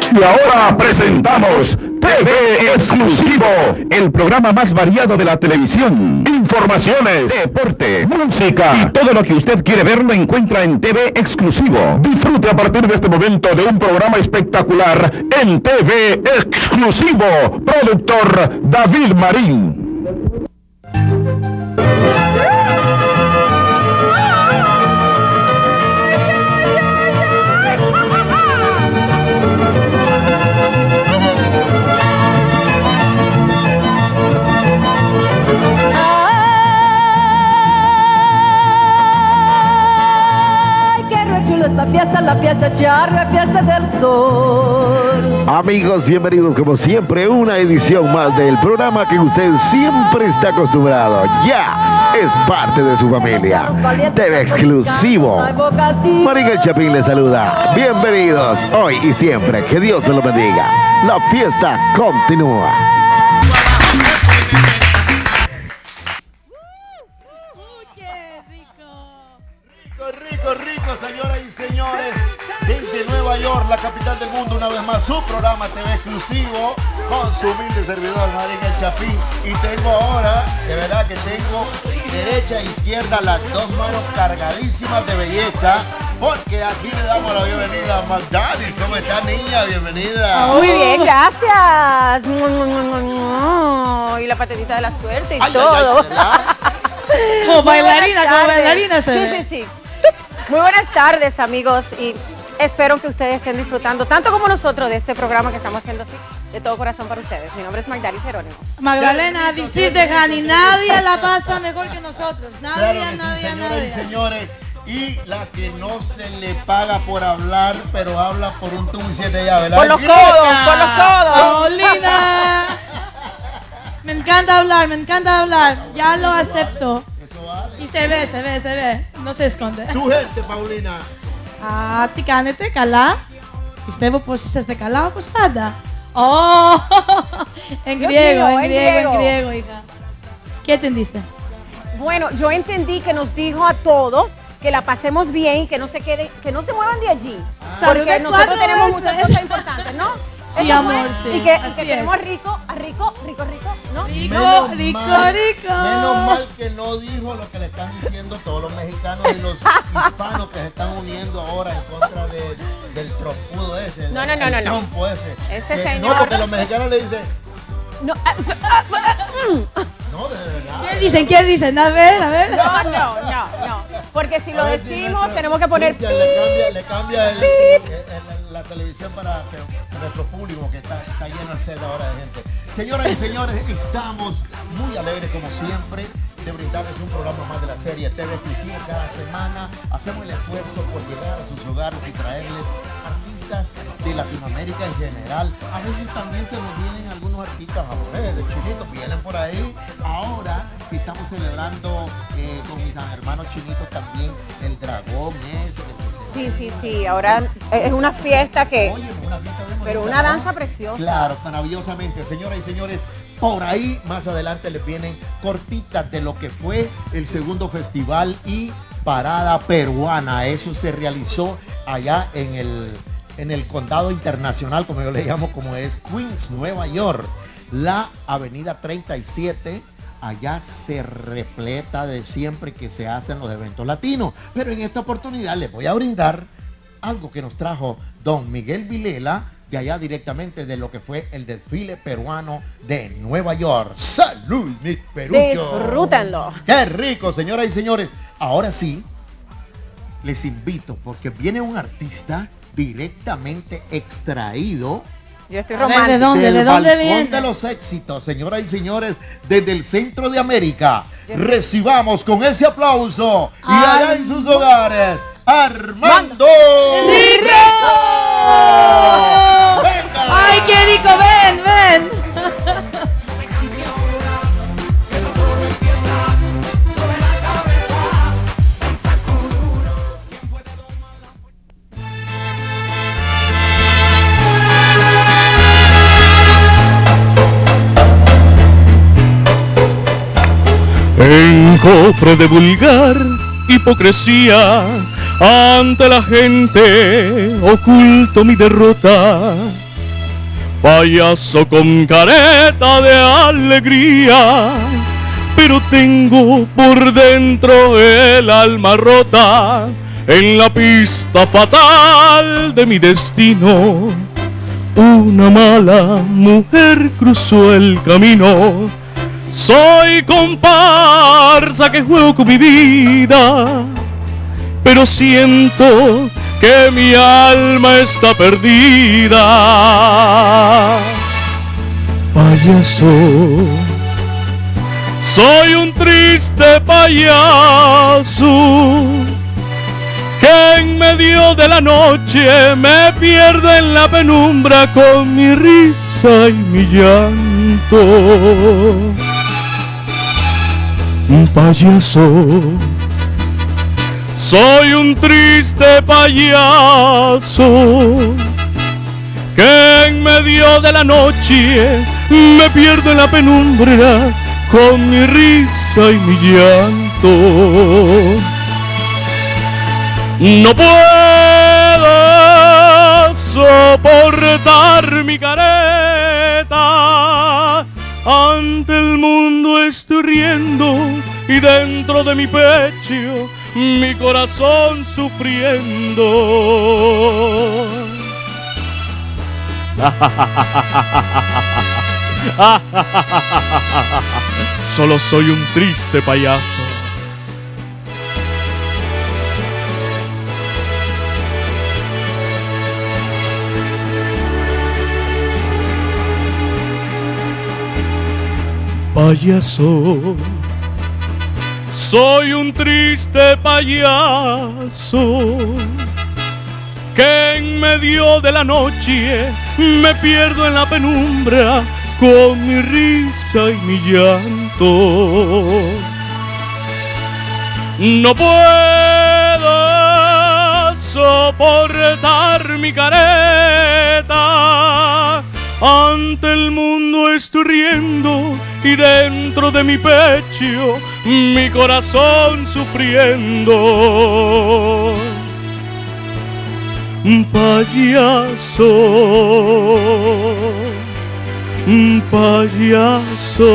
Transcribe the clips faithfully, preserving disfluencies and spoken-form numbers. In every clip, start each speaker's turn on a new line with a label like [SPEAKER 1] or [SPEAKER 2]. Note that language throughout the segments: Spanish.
[SPEAKER 1] Y ahora presentamos T V Exclusivo, el programa más variado de la televisión. Informaciones, deporte, música y todo lo que usted quiere ver lo encuentra en T V Exclusivo. Disfrute a partir de este momento de un programa espectacular en T V Exclusivo. Productor David Marín.
[SPEAKER 2] La fiesta, la fiesta charra, fiesta del sol.
[SPEAKER 3] Amigos, bienvenidos como siempre a una edición más del programa que usted siempre está acostumbrado. Ya es parte de su familia. T V Exclusivo. Marín el Chapín le saluda. Bienvenidos hoy y siempre. Que Dios te lo bendiga. La fiesta continúa.
[SPEAKER 4] Rico, rico, señoras y señores, desde Nueva York, la capital del mundo, una vez más su programa T V Exclusivo con su humilde servidor Marín el Chapín. Y tengo ahora, de verdad que tengo derecha e izquierda las dos manos cargadísimas de belleza, porque aquí le damos la bienvenida a Magdalis. ¿Cómo está, niña? Bienvenida.
[SPEAKER 5] Muy bien, gracias. Y la patetita de la suerte y
[SPEAKER 4] ay,
[SPEAKER 5] todo.
[SPEAKER 4] Ay, ay,
[SPEAKER 6] como bailarina, como bailarina se
[SPEAKER 5] sí,
[SPEAKER 6] ve.
[SPEAKER 5] Sí, sí, sí. Muy buenas tardes, amigos, y espero que ustedes estén disfrutando tanto como nosotros de este programa que estamos haciendo así, de todo corazón para ustedes. Mi nombre es Magdalis Jerónimo.
[SPEAKER 6] Magdalena, decirte, Jani, nadie la pasa mejor que nosotros. Nadie,
[SPEAKER 4] claro que
[SPEAKER 6] nadie,
[SPEAKER 4] sí, señoras
[SPEAKER 6] nadie.
[SPEAKER 4] y señores. Y la que no se le paga por hablar, pero habla por un tubo y siete llaves, ¿verdad?
[SPEAKER 5] Por los codos, por los codos.
[SPEAKER 6] Paulina. Me encanta hablar, me encanta hablar. Ya lo acepto.
[SPEAKER 4] Eso vale.
[SPEAKER 6] Y se ve, se ve, se ve. No se esconde.
[SPEAKER 4] Tu gente, Paulina.
[SPEAKER 6] Ah, ti κάνετε καλά. Πιστεύω πως είσαστε καλά όπως πάντα. Oh, en griego, en griego, en griego, hija. ¿Qué entendiste?
[SPEAKER 5] Bueno, yo entendí que nos dijo a todos que la pasemos bien y que no se queden, que no se muevan de allí. Porque
[SPEAKER 6] Saluda
[SPEAKER 5] nosotros
[SPEAKER 6] cuatro
[SPEAKER 5] tenemos
[SPEAKER 6] veces.
[SPEAKER 5] muchas cosas importantes, ¿no?
[SPEAKER 6] Sí,
[SPEAKER 5] Eso
[SPEAKER 6] amor,
[SPEAKER 5] fue.
[SPEAKER 6] sí.
[SPEAKER 5] Y que, y
[SPEAKER 6] Así
[SPEAKER 5] que
[SPEAKER 6] es.
[SPEAKER 5] tenemos a Rico, a Rico, Rico, Rico, ¿no?
[SPEAKER 6] Rico,
[SPEAKER 4] Menos
[SPEAKER 6] rico,
[SPEAKER 4] mal,
[SPEAKER 6] rico.
[SPEAKER 4] Menos mal que no dijo lo que le están diciendo todos los mexicanos y los hispanos que se están uniendo ahora en contra de, del trompudo ese. El,
[SPEAKER 5] No, no, no,
[SPEAKER 4] el
[SPEAKER 5] no, no.
[SPEAKER 4] trompo ese.
[SPEAKER 5] Ese
[SPEAKER 4] Que-
[SPEAKER 5] señor-
[SPEAKER 4] No, porque los mexicanos le dicen,
[SPEAKER 5] No, ah, so- ah, ah, mm.
[SPEAKER 4] no, de verdad.
[SPEAKER 6] ¿Qué dicen? ¿Qué dicen? A ver, a ver.
[SPEAKER 5] No, no, no, no. Porque si lo
[SPEAKER 4] A ver si
[SPEAKER 5] decimos,
[SPEAKER 4] nuestro
[SPEAKER 5] tenemos que poner
[SPEAKER 4] Cristian le cambia, le cambia el, el- el- la televisión para que nuestro público que está, está lleno el set ahora de gente. Señoras y señores, estamos muy alegres como siempre de brindarles un programa más de la serie T V Exclusivo cada semana. Hacemos el esfuerzo por llegar a sus hogares y traerles artistas de Latinoamérica en general. A veces también se nos vienen algunos artistas japoneses, de chinitos, vienen por ahí. Ahora estamos celebrando eh, con mis hermanos chinitos también el dragón ese que se
[SPEAKER 5] Sí, sí, sí. Ahora es una fiesta que...
[SPEAKER 4] Oye, una fiesta bien
[SPEAKER 5] Pero
[SPEAKER 4] bonita,
[SPEAKER 5] una
[SPEAKER 4] ¿no?
[SPEAKER 5] danza preciosa.
[SPEAKER 4] Claro, maravillosamente. Señoras y señores, por ahí más adelante les vienen cortitas de lo que fue el segundo festival y parada peruana. Eso se realizó allá en el, en el condado internacional, como yo le llamo, como es Queens, Nueva York. La avenida treinta y siete. Allá se repleta de siempre que se hacen los eventos latinos. Pero en esta oportunidad les voy a brindar algo que nos trajo don Miguel Vilela, de allá directamente de lo que fue el desfile peruano de Nueva York. ¡Salud, mi perucho!
[SPEAKER 5] Disfrútenlo.
[SPEAKER 4] ¡Qué rico, señoras y señores! Ahora sí, les invito porque viene un artista directamente extraído
[SPEAKER 5] Yo estoy
[SPEAKER 6] A ver,
[SPEAKER 5] romántica.
[SPEAKER 6] ¿de dónde?
[SPEAKER 4] del
[SPEAKER 6] ¿De dónde
[SPEAKER 4] balcón
[SPEAKER 6] viene?
[SPEAKER 4] de los éxitos, señoras y señores, desde el centro de América. Recibamos con ese aplauso y allá en sus hogares, Armando
[SPEAKER 6] ¡Rico!
[SPEAKER 4] ¡Venga!
[SPEAKER 6] ¡Ay, qué rico! ¡Ven, ven!
[SPEAKER 7] En cofre de vulgar hipocresía, ante la gente oculto mi derrota. payaso con careta de alegría, pero tengo por dentro el alma rota en la pista fatal de mi destino. Una mala mujer cruzó el camino. Soy comparsa que juego con mi vida, pero siento que mi alma está perdida. Payaso, soy un triste payaso que en medio de la noche me pierdo en la penumbra con mi risa y mi llanto. Un payaso, soy un triste payaso que en medio de la noche me pierdo en la penumbra con mi risa y mi llanto. No puedo soportar mi careta, ante el mundo estoy riendo y dentro de mi pecho mi corazón sufriendo. Solo soy un triste payaso. Payaso, soy un triste payaso que en medio de la noche me pierdo en la penumbra con mi risa y mi llanto. No puedo soportar mi careta, ante el mundo estoy riendo y dentro de mi pecho mi corazón sufriendo. Payaso, payaso.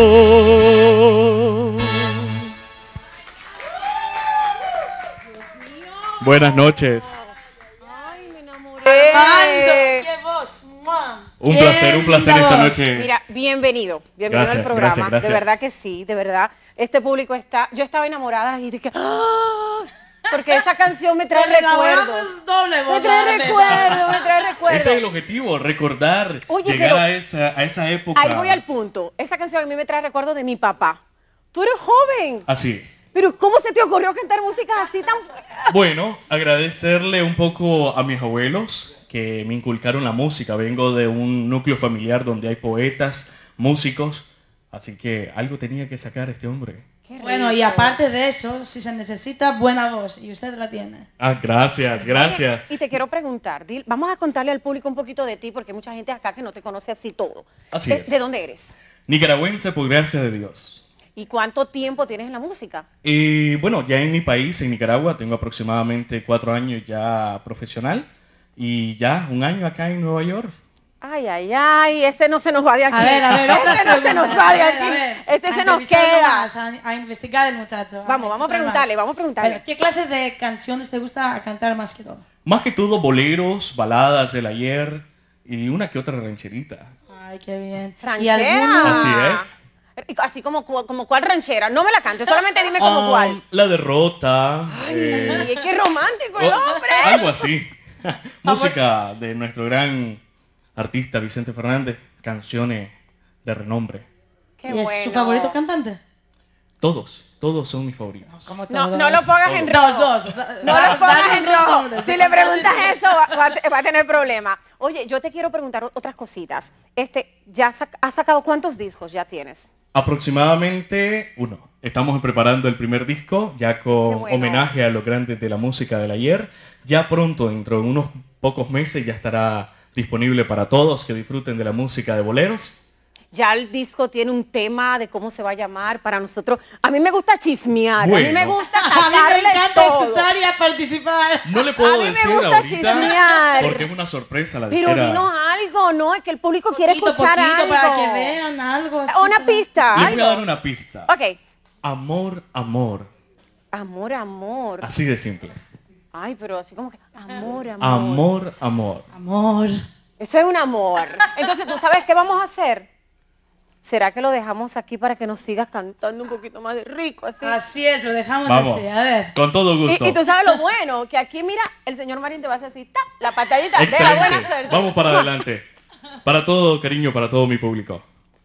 [SPEAKER 7] Buenas noches.
[SPEAKER 5] Ay, me enamoré.
[SPEAKER 6] Armando, qué voz. ¡Mua!
[SPEAKER 7] Un placer, un placer esta noche.
[SPEAKER 5] Mira, bienvenido, bienvenido
[SPEAKER 7] Gracias,
[SPEAKER 5] al programa.
[SPEAKER 7] gracias, gracias.
[SPEAKER 5] De verdad que sí, de verdad. Este público está, yo estaba enamorada y dije, ¡ah! Porque esa canción me trae
[SPEAKER 6] Nos enamoramos
[SPEAKER 5] recuerdos.
[SPEAKER 6] doble
[SPEAKER 5] Me
[SPEAKER 6] voz.
[SPEAKER 5] trae
[SPEAKER 6] ahora de esa.
[SPEAKER 5] recuerdos, me trae recuerdos.
[SPEAKER 7] Ese es el objetivo, recordar,
[SPEAKER 5] Oye,
[SPEAKER 7] llegar
[SPEAKER 5] pero-
[SPEAKER 7] a, esa, a esa época.
[SPEAKER 5] Ahí voy al punto. Esa canción a mí me trae recuerdos de mi papá. Tú eres joven,
[SPEAKER 7] Así es.
[SPEAKER 5] pero ¿cómo se te ocurrió cantar música así tan fuerte?
[SPEAKER 7] Bueno, agradecerle un poco a mis abuelos que me inculcaron la música. Vengo de un núcleo familiar donde hay poetas, músicos, así que algo tenía que sacar este hombre.
[SPEAKER 5] Qué
[SPEAKER 6] Bueno, y
[SPEAKER 5] rico.
[SPEAKER 6] aparte de eso, si se necesita buena voz, y usted la tiene.
[SPEAKER 7] Ah, gracias, gracias.
[SPEAKER 5] Y te quiero preguntar, Dil, vamos a contarle al público un poquito de ti, porque hay mucha gente acá que no te conoce así todo.
[SPEAKER 7] Así
[SPEAKER 5] ¿De,
[SPEAKER 7] es.
[SPEAKER 5] ¿De dónde eres?
[SPEAKER 7] Nicaragüense por gracia de Dios.
[SPEAKER 5] ¿Y cuánto tiempo tienes en la música?
[SPEAKER 7] Y bueno, ya en mi país, en Nicaragua, tengo aproximadamente cuatro años ya profesional y ya un año acá en Nueva York.
[SPEAKER 5] Ay, ay, ay, ese no se nos va de aquí.
[SPEAKER 6] A ver, a ver, otras
[SPEAKER 5] Este no se nos
[SPEAKER 6] preguntas.
[SPEAKER 5] va de
[SPEAKER 6] A ver,
[SPEAKER 5] aquí.
[SPEAKER 6] a ver.
[SPEAKER 5] Este
[SPEAKER 6] A
[SPEAKER 5] se nos
[SPEAKER 6] entrevistarlo
[SPEAKER 5] queda.
[SPEAKER 6] más, a, a investigar el muchacho.
[SPEAKER 5] Vamos, vamos a preguntarle, vamos a preguntarle.
[SPEAKER 6] Pero, ¿qué clase de canciones te gusta cantar más que todo?
[SPEAKER 7] Más que todo boleros, baladas del ayer y una que otra rancherita.
[SPEAKER 6] Ay, qué bien. ¿Y
[SPEAKER 5] Ranchera.
[SPEAKER 6] alguna?
[SPEAKER 7] Así
[SPEAKER 5] es. Así como, cu- como cuál ranchera. No me la cantes, solamente dime como
[SPEAKER 7] Ah,
[SPEAKER 5] cuál.
[SPEAKER 7] La derrota. eh,
[SPEAKER 5] Ay, qué romántico el
[SPEAKER 7] o-
[SPEAKER 5] hombre.
[SPEAKER 7] algo así. Música de nuestro gran artista Vicente Fernández, canciones de renombre.
[SPEAKER 5] Qué
[SPEAKER 6] ¿Y es
[SPEAKER 5] bueno.
[SPEAKER 6] su favorito cantante?
[SPEAKER 7] Todos, todos son mis favoritos.
[SPEAKER 6] Como
[SPEAKER 5] No,
[SPEAKER 6] todos.
[SPEAKER 5] no lo pongas en rojo.
[SPEAKER 6] Dos, dos.
[SPEAKER 5] No
[SPEAKER 6] Da-
[SPEAKER 5] lo pongas
[SPEAKER 6] danos
[SPEAKER 5] en
[SPEAKER 6] dos
[SPEAKER 5] rojo.
[SPEAKER 6] nombres
[SPEAKER 5] Si
[SPEAKER 6] de
[SPEAKER 5] le preguntas
[SPEAKER 6] cantantes.
[SPEAKER 5] eso, va, va a- va a tener problemas. Oye, yo te quiero preguntar otras cositas. Este, ¿ya sac- has sacado cuántos discos ya tienes?
[SPEAKER 7] Aproximadamente uno. Estamos preparando el primer disco, ya con
[SPEAKER 5] Qué bueno.
[SPEAKER 7] homenaje a los grandes de la música del ayer. Ya pronto, dentro de unos pocos meses, ya estará disponible para todos que disfruten de la música de boleros.
[SPEAKER 5] Ya el disco tiene un tema de cómo se va a llamar para nosotros. A mí me gusta chismear,
[SPEAKER 7] Bueno.
[SPEAKER 5] a mí me gusta
[SPEAKER 6] A mí
[SPEAKER 5] sacarle
[SPEAKER 6] me encanta
[SPEAKER 5] todo.
[SPEAKER 6] escuchar y a participar.
[SPEAKER 7] No le puedo
[SPEAKER 5] A mí me
[SPEAKER 7] decir
[SPEAKER 5] gusta
[SPEAKER 7] ahorita
[SPEAKER 5] chismear.
[SPEAKER 7] porque es una sorpresa la
[SPEAKER 5] Pero
[SPEAKER 7] disquera.
[SPEAKER 5] dinos algo, ¿no? Es que el público quiere
[SPEAKER 6] Poquito,
[SPEAKER 5] escuchar
[SPEAKER 6] poquito,
[SPEAKER 5] algo.
[SPEAKER 6] para que vean algo así.
[SPEAKER 5] Una
[SPEAKER 6] para-
[SPEAKER 5] pista,
[SPEAKER 7] Les voy a dar
[SPEAKER 5] algo.
[SPEAKER 7] una pista.
[SPEAKER 5] Ok.
[SPEAKER 7] Amor, amor.
[SPEAKER 5] Amor, amor.
[SPEAKER 7] Así de simple.
[SPEAKER 5] Ay, pero así como que amor, amor.
[SPEAKER 7] Amor, amor.
[SPEAKER 6] Amor.
[SPEAKER 5] Eso es un amor. Entonces, ¿tú sabes qué vamos a hacer? ¿Será que lo dejamos aquí para que nos sigas cantando un poquito más de rico? Así.
[SPEAKER 6] Así es, lo dejamos
[SPEAKER 7] Vamos.
[SPEAKER 6] así. A ver.
[SPEAKER 7] Con todo gusto.
[SPEAKER 5] Y, y tú sabes lo bueno, que aquí, mira, el señor Marín te va a hacer así, ¡ta! La patadita de la buena
[SPEAKER 7] Excelente.
[SPEAKER 5] suerte.
[SPEAKER 7] Vamos para adelante. Para todo cariño, para todo mi público.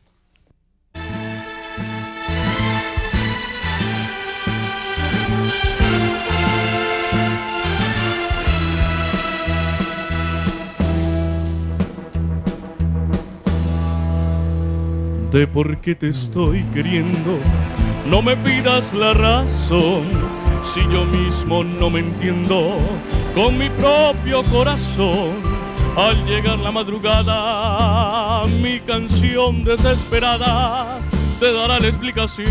[SPEAKER 7] De por qué te estoy queriendo, no me pidas la razón, si yo mismo no me entiendo con mi propio corazón. Al llegar la madrugada, mi canción desesperada te dará la explicación.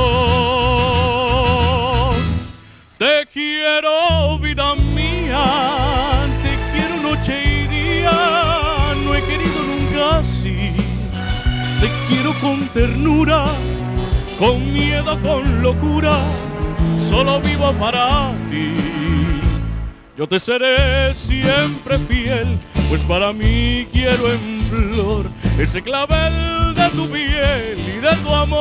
[SPEAKER 7] Te quiero, vida mía, te quiero noche y día, no he querido nunca así. Te quiero con ternura, con miedo, con locura, solo vivo para ti. Yo te seré siempre fiel, pues para mí quiero en flor ese clavel de tu piel y de tu amor.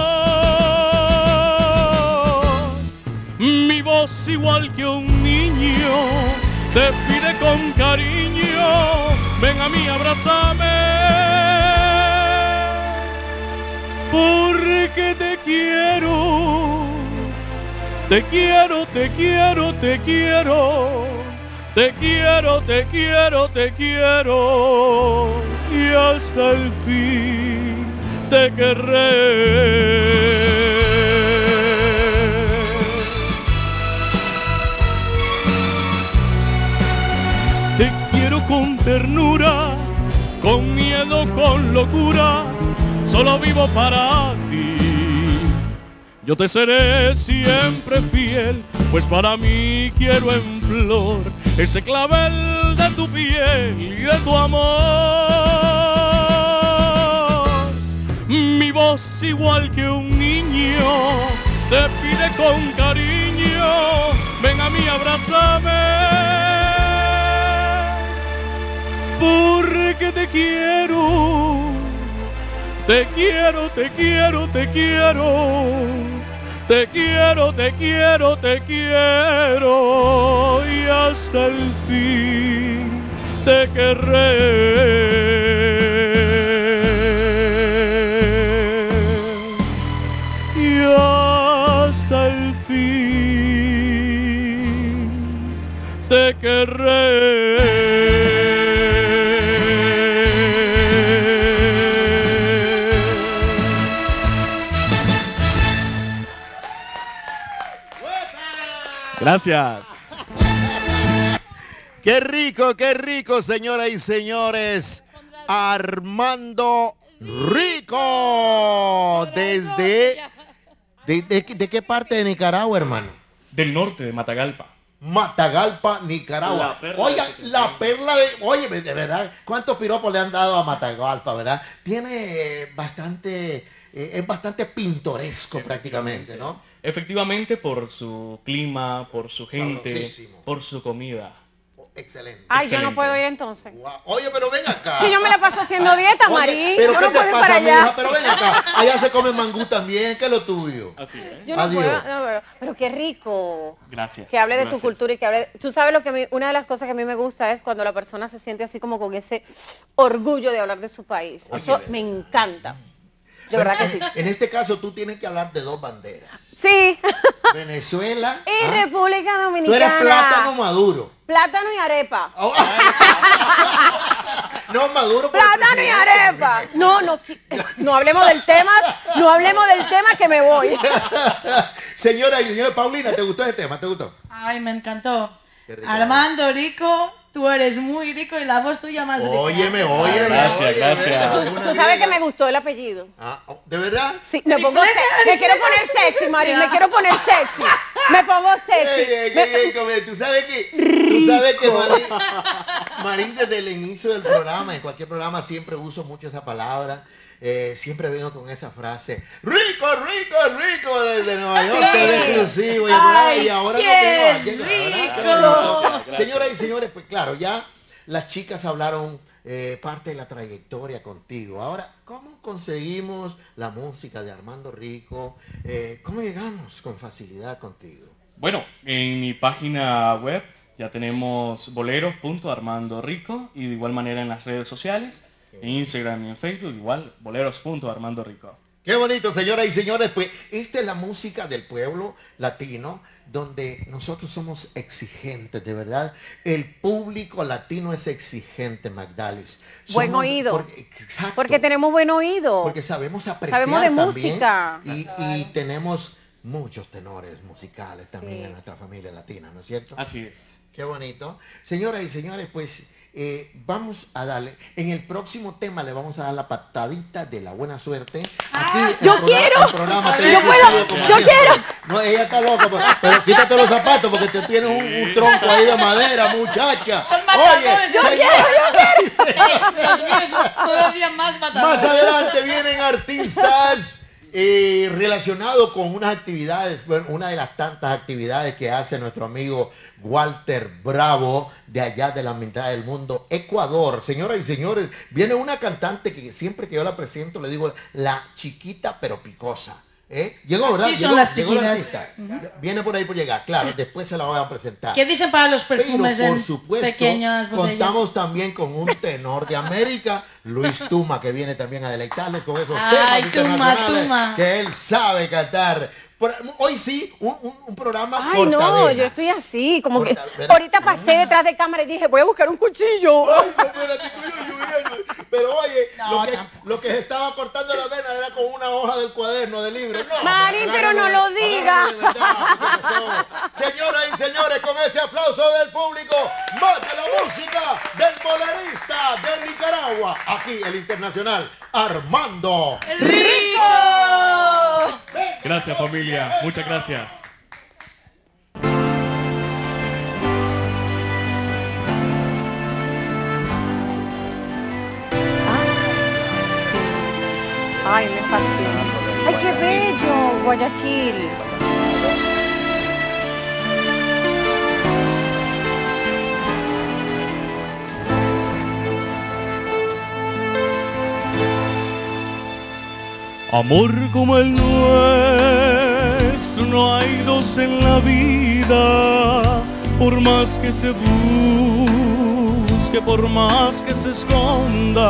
[SPEAKER 7] Mi voz igual que un niño te pide con cariño, ven a mí, abrázame. Porque te quiero, te quiero, te quiero, te quiero, te quiero, te quiero, te quiero, y hasta el fin te querré. Te quiero con ternura, con miedo, con locura, solo vivo para ti. Yo te seré siempre fiel, pues para mí quiero en flor ese clavel de tu piel y de tu amor. Mi voz igual que un niño te pide con cariño, ven a mí, abrázame. Porque te quiero, te quiero, te quiero, te quiero, te quiero, te quiero, te quiero, y hasta el fin te querré. Y hasta el fin te querré. Gracias.
[SPEAKER 4] Qué rico, qué rico, señoras y señores. Armando Rico. Desde... ¿De, de, de qué parte de Nicaragua, hermano?
[SPEAKER 7] Del norte, de Matagalpa.
[SPEAKER 4] Matagalpa, Nicaragua.
[SPEAKER 7] La perla
[SPEAKER 4] Oiga,
[SPEAKER 7] de-
[SPEAKER 4] la perla de... Oye, de verdad, ¿cuántos piropos le han dado a Matagalpa, verdad? Tiene eh, bastante... eh, es bastante pintoresco prácticamente, ¿no?
[SPEAKER 7] Efectivamente, por su clima, por su gente,
[SPEAKER 4] Sabrosísimo.
[SPEAKER 7] por su comida.
[SPEAKER 4] Oh, excelente.
[SPEAKER 5] Ay, yo no
[SPEAKER 7] Excelente.
[SPEAKER 5] puedo ir entonces.
[SPEAKER 4] Guau. Oye, pero ven acá.
[SPEAKER 5] Si yo me la paso haciendo dieta,
[SPEAKER 4] Oye,
[SPEAKER 5] Marín.
[SPEAKER 4] pero
[SPEAKER 5] yo
[SPEAKER 4] ¿qué
[SPEAKER 5] no
[SPEAKER 4] te
[SPEAKER 5] puedo ir
[SPEAKER 4] pasa,
[SPEAKER 5] para
[SPEAKER 4] mi hija?
[SPEAKER 5] allá.
[SPEAKER 4] Pero ven acá. Allá se come mangú también, ¿qué es lo tuyo?
[SPEAKER 7] Así es.
[SPEAKER 5] Yo no
[SPEAKER 4] Adiós.
[SPEAKER 5] puedo, no, pero, pero qué rico.
[SPEAKER 7] Gracias.
[SPEAKER 5] Que hable de tu
[SPEAKER 7] gracias.
[SPEAKER 5] cultura y que hable. Tú sabes lo que a mí- una de las cosas que a mí me gusta es cuando la persona se siente así como con ese orgullo de hablar de su país.
[SPEAKER 4] Así
[SPEAKER 5] Eso
[SPEAKER 4] es.
[SPEAKER 5] me encanta. De verdad que sí.
[SPEAKER 4] En este caso tú tienes que hablar de dos banderas.
[SPEAKER 5] Sí.
[SPEAKER 4] Venezuela.
[SPEAKER 5] Y
[SPEAKER 4] ¿ah?
[SPEAKER 5] República
[SPEAKER 4] Tú
[SPEAKER 5] Dominicana.
[SPEAKER 4] eres plátano maduro.
[SPEAKER 5] Plátano y arepa.
[SPEAKER 4] Oh. No, maduro. por el
[SPEAKER 5] Plátano y
[SPEAKER 4] presidente.
[SPEAKER 5] arepa. No, no, no hablemos del tema, no hablemos del tema que me voy.
[SPEAKER 4] Señora y señora Paulina, ¿te gustó ese tema? ¿Te gustó?
[SPEAKER 6] Ay, me encantó.
[SPEAKER 4] Qué rico.
[SPEAKER 6] Armando Rico, Tú eres muy rico y la voz tuya más rica.
[SPEAKER 4] Óyeme, óyeme.
[SPEAKER 7] Gracias,
[SPEAKER 4] óyeme,
[SPEAKER 7] gracias.
[SPEAKER 4] óyeme,
[SPEAKER 5] Tú
[SPEAKER 4] una
[SPEAKER 5] sabes que
[SPEAKER 4] griega.
[SPEAKER 5] me gustó el apellido.
[SPEAKER 4] Ah, oh, ¿de verdad?
[SPEAKER 5] Sí, me pongo
[SPEAKER 6] Rifleca,
[SPEAKER 5] sexy. Me quiero
[SPEAKER 6] rifleca,
[SPEAKER 5] poner
[SPEAKER 6] sí,
[SPEAKER 5] sexy,
[SPEAKER 6] sí,
[SPEAKER 5] Marín.
[SPEAKER 6] sí.
[SPEAKER 5] Me quiero poner sexy. Me pongo sexy.
[SPEAKER 4] Ey, ey,
[SPEAKER 5] Me-
[SPEAKER 4] ey, ey, come, tú sabes que, tú sabes que Marín, Marín desde el inicio del programa, en cualquier programa siempre uso mucho esa palabra. Eh, siempre vengo con esa frase, rico, rico, rico, desde Nueva York,
[SPEAKER 5] Sí.
[SPEAKER 4] T V exclusivo. Y,
[SPEAKER 6] Ay,
[SPEAKER 4] y ahora
[SPEAKER 6] qué
[SPEAKER 4] no tengo, llega,
[SPEAKER 6] rico.
[SPEAKER 4] ¿verdad? Señoras y señores, pues claro, ya las chicas hablaron eh, parte de la trayectoria contigo. Ahora, ¿cómo conseguimos la música de Armando Rico? Eh, ¿Cómo llegamos con facilidad contigo?
[SPEAKER 7] Bueno, en mi página web ya tenemos boleros punto armando rico y de igual manera en las redes sociales, en Instagram y en Facebook, igual boleros punto armando rico.
[SPEAKER 4] Qué bonito, señoras y señores, pues esta es la música del pueblo latino, donde nosotros somos exigentes, de verdad. El público latino es exigente, Magdalis.
[SPEAKER 5] Buen
[SPEAKER 4] Somos-
[SPEAKER 5] oído.
[SPEAKER 4] Porque, exacto,
[SPEAKER 5] Porque tenemos buen oído.
[SPEAKER 4] porque sabemos apreciar
[SPEAKER 5] Sabemos de
[SPEAKER 4] también,
[SPEAKER 5] música.
[SPEAKER 4] Y, y tenemos muchos tenores musicales también
[SPEAKER 5] Sí.
[SPEAKER 4] en nuestra familia latina, ¿no es cierto?
[SPEAKER 7] Así es.
[SPEAKER 4] Qué bonito. Señoras y señores, pues eh, vamos a darle, en el próximo tema le vamos a dar la patadita de la buena suerte. Aquí en
[SPEAKER 5] yo
[SPEAKER 4] el programa-
[SPEAKER 5] quiero.
[SPEAKER 4] el programa
[SPEAKER 6] Yo
[SPEAKER 4] T V
[SPEAKER 5] puedo,
[SPEAKER 4] Exclusivo, como
[SPEAKER 5] yo
[SPEAKER 4] siempre.
[SPEAKER 5] quiero.
[SPEAKER 4] No, ella está loca, pero, pero quítate los zapatos porque te tienes un, un tronco ahí de madera, muchacha.
[SPEAKER 6] Son matadores, yo
[SPEAKER 4] señor-
[SPEAKER 6] Los míos son todavía más
[SPEAKER 4] más
[SPEAKER 6] matadores.
[SPEAKER 4] adelante vienen artistas eh, relacionados con unas actividades, bueno, una de las tantas actividades que hace nuestro amigo Walter Bravo de allá de la mitad del mundo, Ecuador. Señoras y señores, viene una cantante que siempre que yo la presento le digo la chiquita pero picosa. ¿Eh? Llegó, ¿verdad?
[SPEAKER 6] Así son
[SPEAKER 4] Llegó-
[SPEAKER 6] las
[SPEAKER 4] llegó la
[SPEAKER 6] chiquitas.
[SPEAKER 4] artista. Viene por ahí por llegar, claro, después se la voy a presentar.
[SPEAKER 6] ¿Qué dicen para los perfumes
[SPEAKER 4] Pero por
[SPEAKER 6] en
[SPEAKER 4] supuesto,
[SPEAKER 6] pequeñas botellas?
[SPEAKER 4] contamos también con un tenor de América, Luis Tuma, que viene también a deleitarles con esos
[SPEAKER 6] Ay,
[SPEAKER 4] temas
[SPEAKER 6] Tuma,
[SPEAKER 4] internacionales
[SPEAKER 6] Tuma.
[SPEAKER 4] que él sabe cantar. Por- hoy sí, un, un- un programa
[SPEAKER 5] Ay, no,
[SPEAKER 4] cortavenas.
[SPEAKER 5] yo estoy así, como que
[SPEAKER 4] Cortavenas.
[SPEAKER 5] ahorita pasé detrás de cámara y dije, voy a buscar un cuchillo.
[SPEAKER 4] Ay, no, espérate, coño, lloviendo. Pero oye,
[SPEAKER 6] No,
[SPEAKER 4] lo, que,
[SPEAKER 6] tampoco
[SPEAKER 4] lo que se estaba cortando la vena era con una hoja del cuaderno de libro. No,
[SPEAKER 5] Marín, pero no lo diga.
[SPEAKER 4] agárralo de verdad, ¿qué pasó? Señoras y señores, con ese aplauso del público, mate la música del bolerista de Nicaragua. Aquí el internacional Armando.
[SPEAKER 6] ¡Rico!
[SPEAKER 7] Gracias, familia. Muchas gracias.
[SPEAKER 5] Ay, me fascina. Ay, qué bello, Guayaquil.
[SPEAKER 7] Amor como el nuestro no hay dos en la vida, por más que se busque, por más que se esconda.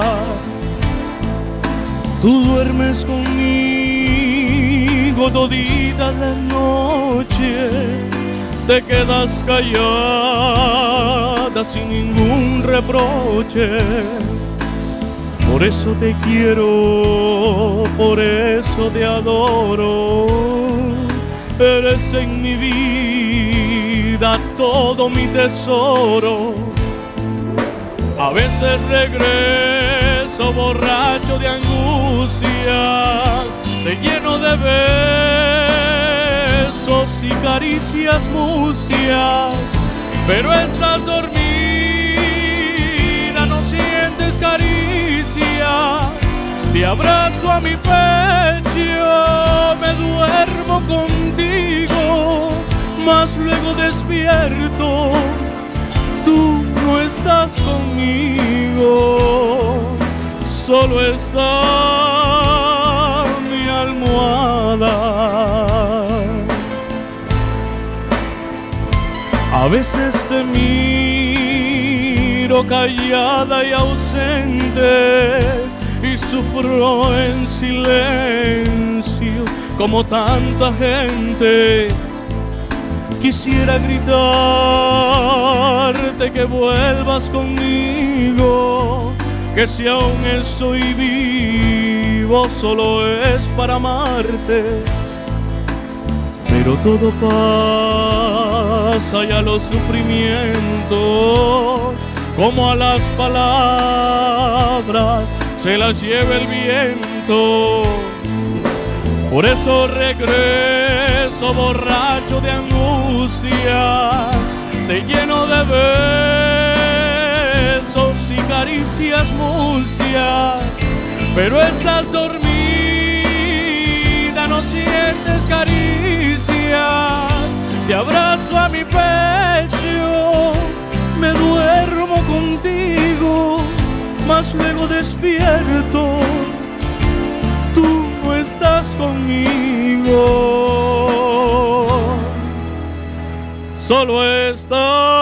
[SPEAKER 7] Tú duermes conmigo todita la noche, te quedas callada sin ningún reproche. Por eso te quiero, por eso te adoro. Eres en mi vida todo mi tesoro. A veces regreso borracho de angustia, te lleno de besos y caricias mustias, pero estás dormida, no sientes caricia. Te abrazo a mi pecho, me duermo contigo, mas luego despierto, tú no estás conmigo, solo está mi almohada. A veces te miro callada y ausente y sufro en silencio como tanta gente. Quisiera gritarte que vuelvas conmigo, que si aún estoy vivo solo es para amarte. Pero todo pasa, ya los sufrimientos como a las palabras se las lleva el viento. Por eso regreso borracho de angustia, te lleno de besos y caricias mucias, pero estás dormida, no sientes caricias. Te abrazo a mi pecho, me duermo contigo, mas luego despierto, tú no estás conmigo, solo está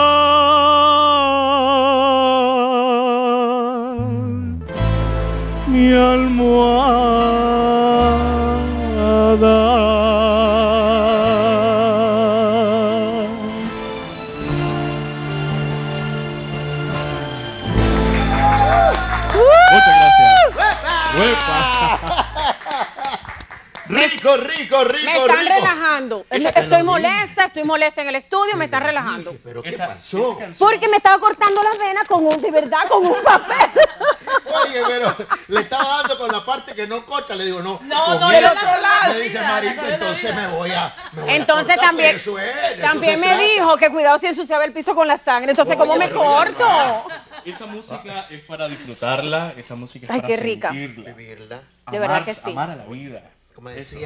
[SPEAKER 7] mi almohada.
[SPEAKER 4] Rico, rico, rico,
[SPEAKER 5] Me están
[SPEAKER 4] rico.
[SPEAKER 5] relajando. Estoy molesta, estoy molesta en el estudio, me están relajando.
[SPEAKER 4] ¿Pero qué
[SPEAKER 7] Esa-
[SPEAKER 4] pasó?
[SPEAKER 5] Porque me estaba cortando las venas con un, de verdad, con un papel.
[SPEAKER 4] Oye, pero le estaba dando con la parte que no corta. Le digo, no.
[SPEAKER 6] No,
[SPEAKER 4] con
[SPEAKER 6] no,
[SPEAKER 4] él.
[SPEAKER 6] yo la salada,
[SPEAKER 4] Me dice,
[SPEAKER 6] la
[SPEAKER 4] Marita,
[SPEAKER 6] salada,
[SPEAKER 4] entonces
[SPEAKER 6] la
[SPEAKER 4] me voy a. me voy a
[SPEAKER 5] Entonces
[SPEAKER 4] cortar,
[SPEAKER 5] también,
[SPEAKER 4] pero eso es, de eso
[SPEAKER 5] también
[SPEAKER 4] se
[SPEAKER 5] me
[SPEAKER 4] trata.
[SPEAKER 5] dijo que cuidado si ensuciaba el piso con la sangre. Entonces, ¿cómo me
[SPEAKER 4] pero
[SPEAKER 5] corto?
[SPEAKER 7] Esa música es para disfrutarla, esa música es
[SPEAKER 5] Ay,
[SPEAKER 7] para
[SPEAKER 5] qué rica.
[SPEAKER 7] sentirla.
[SPEAKER 4] Vivirla.
[SPEAKER 5] De verdad
[SPEAKER 7] Amar-
[SPEAKER 5] que sí.
[SPEAKER 7] Amar a la vida.
[SPEAKER 4] Como decía.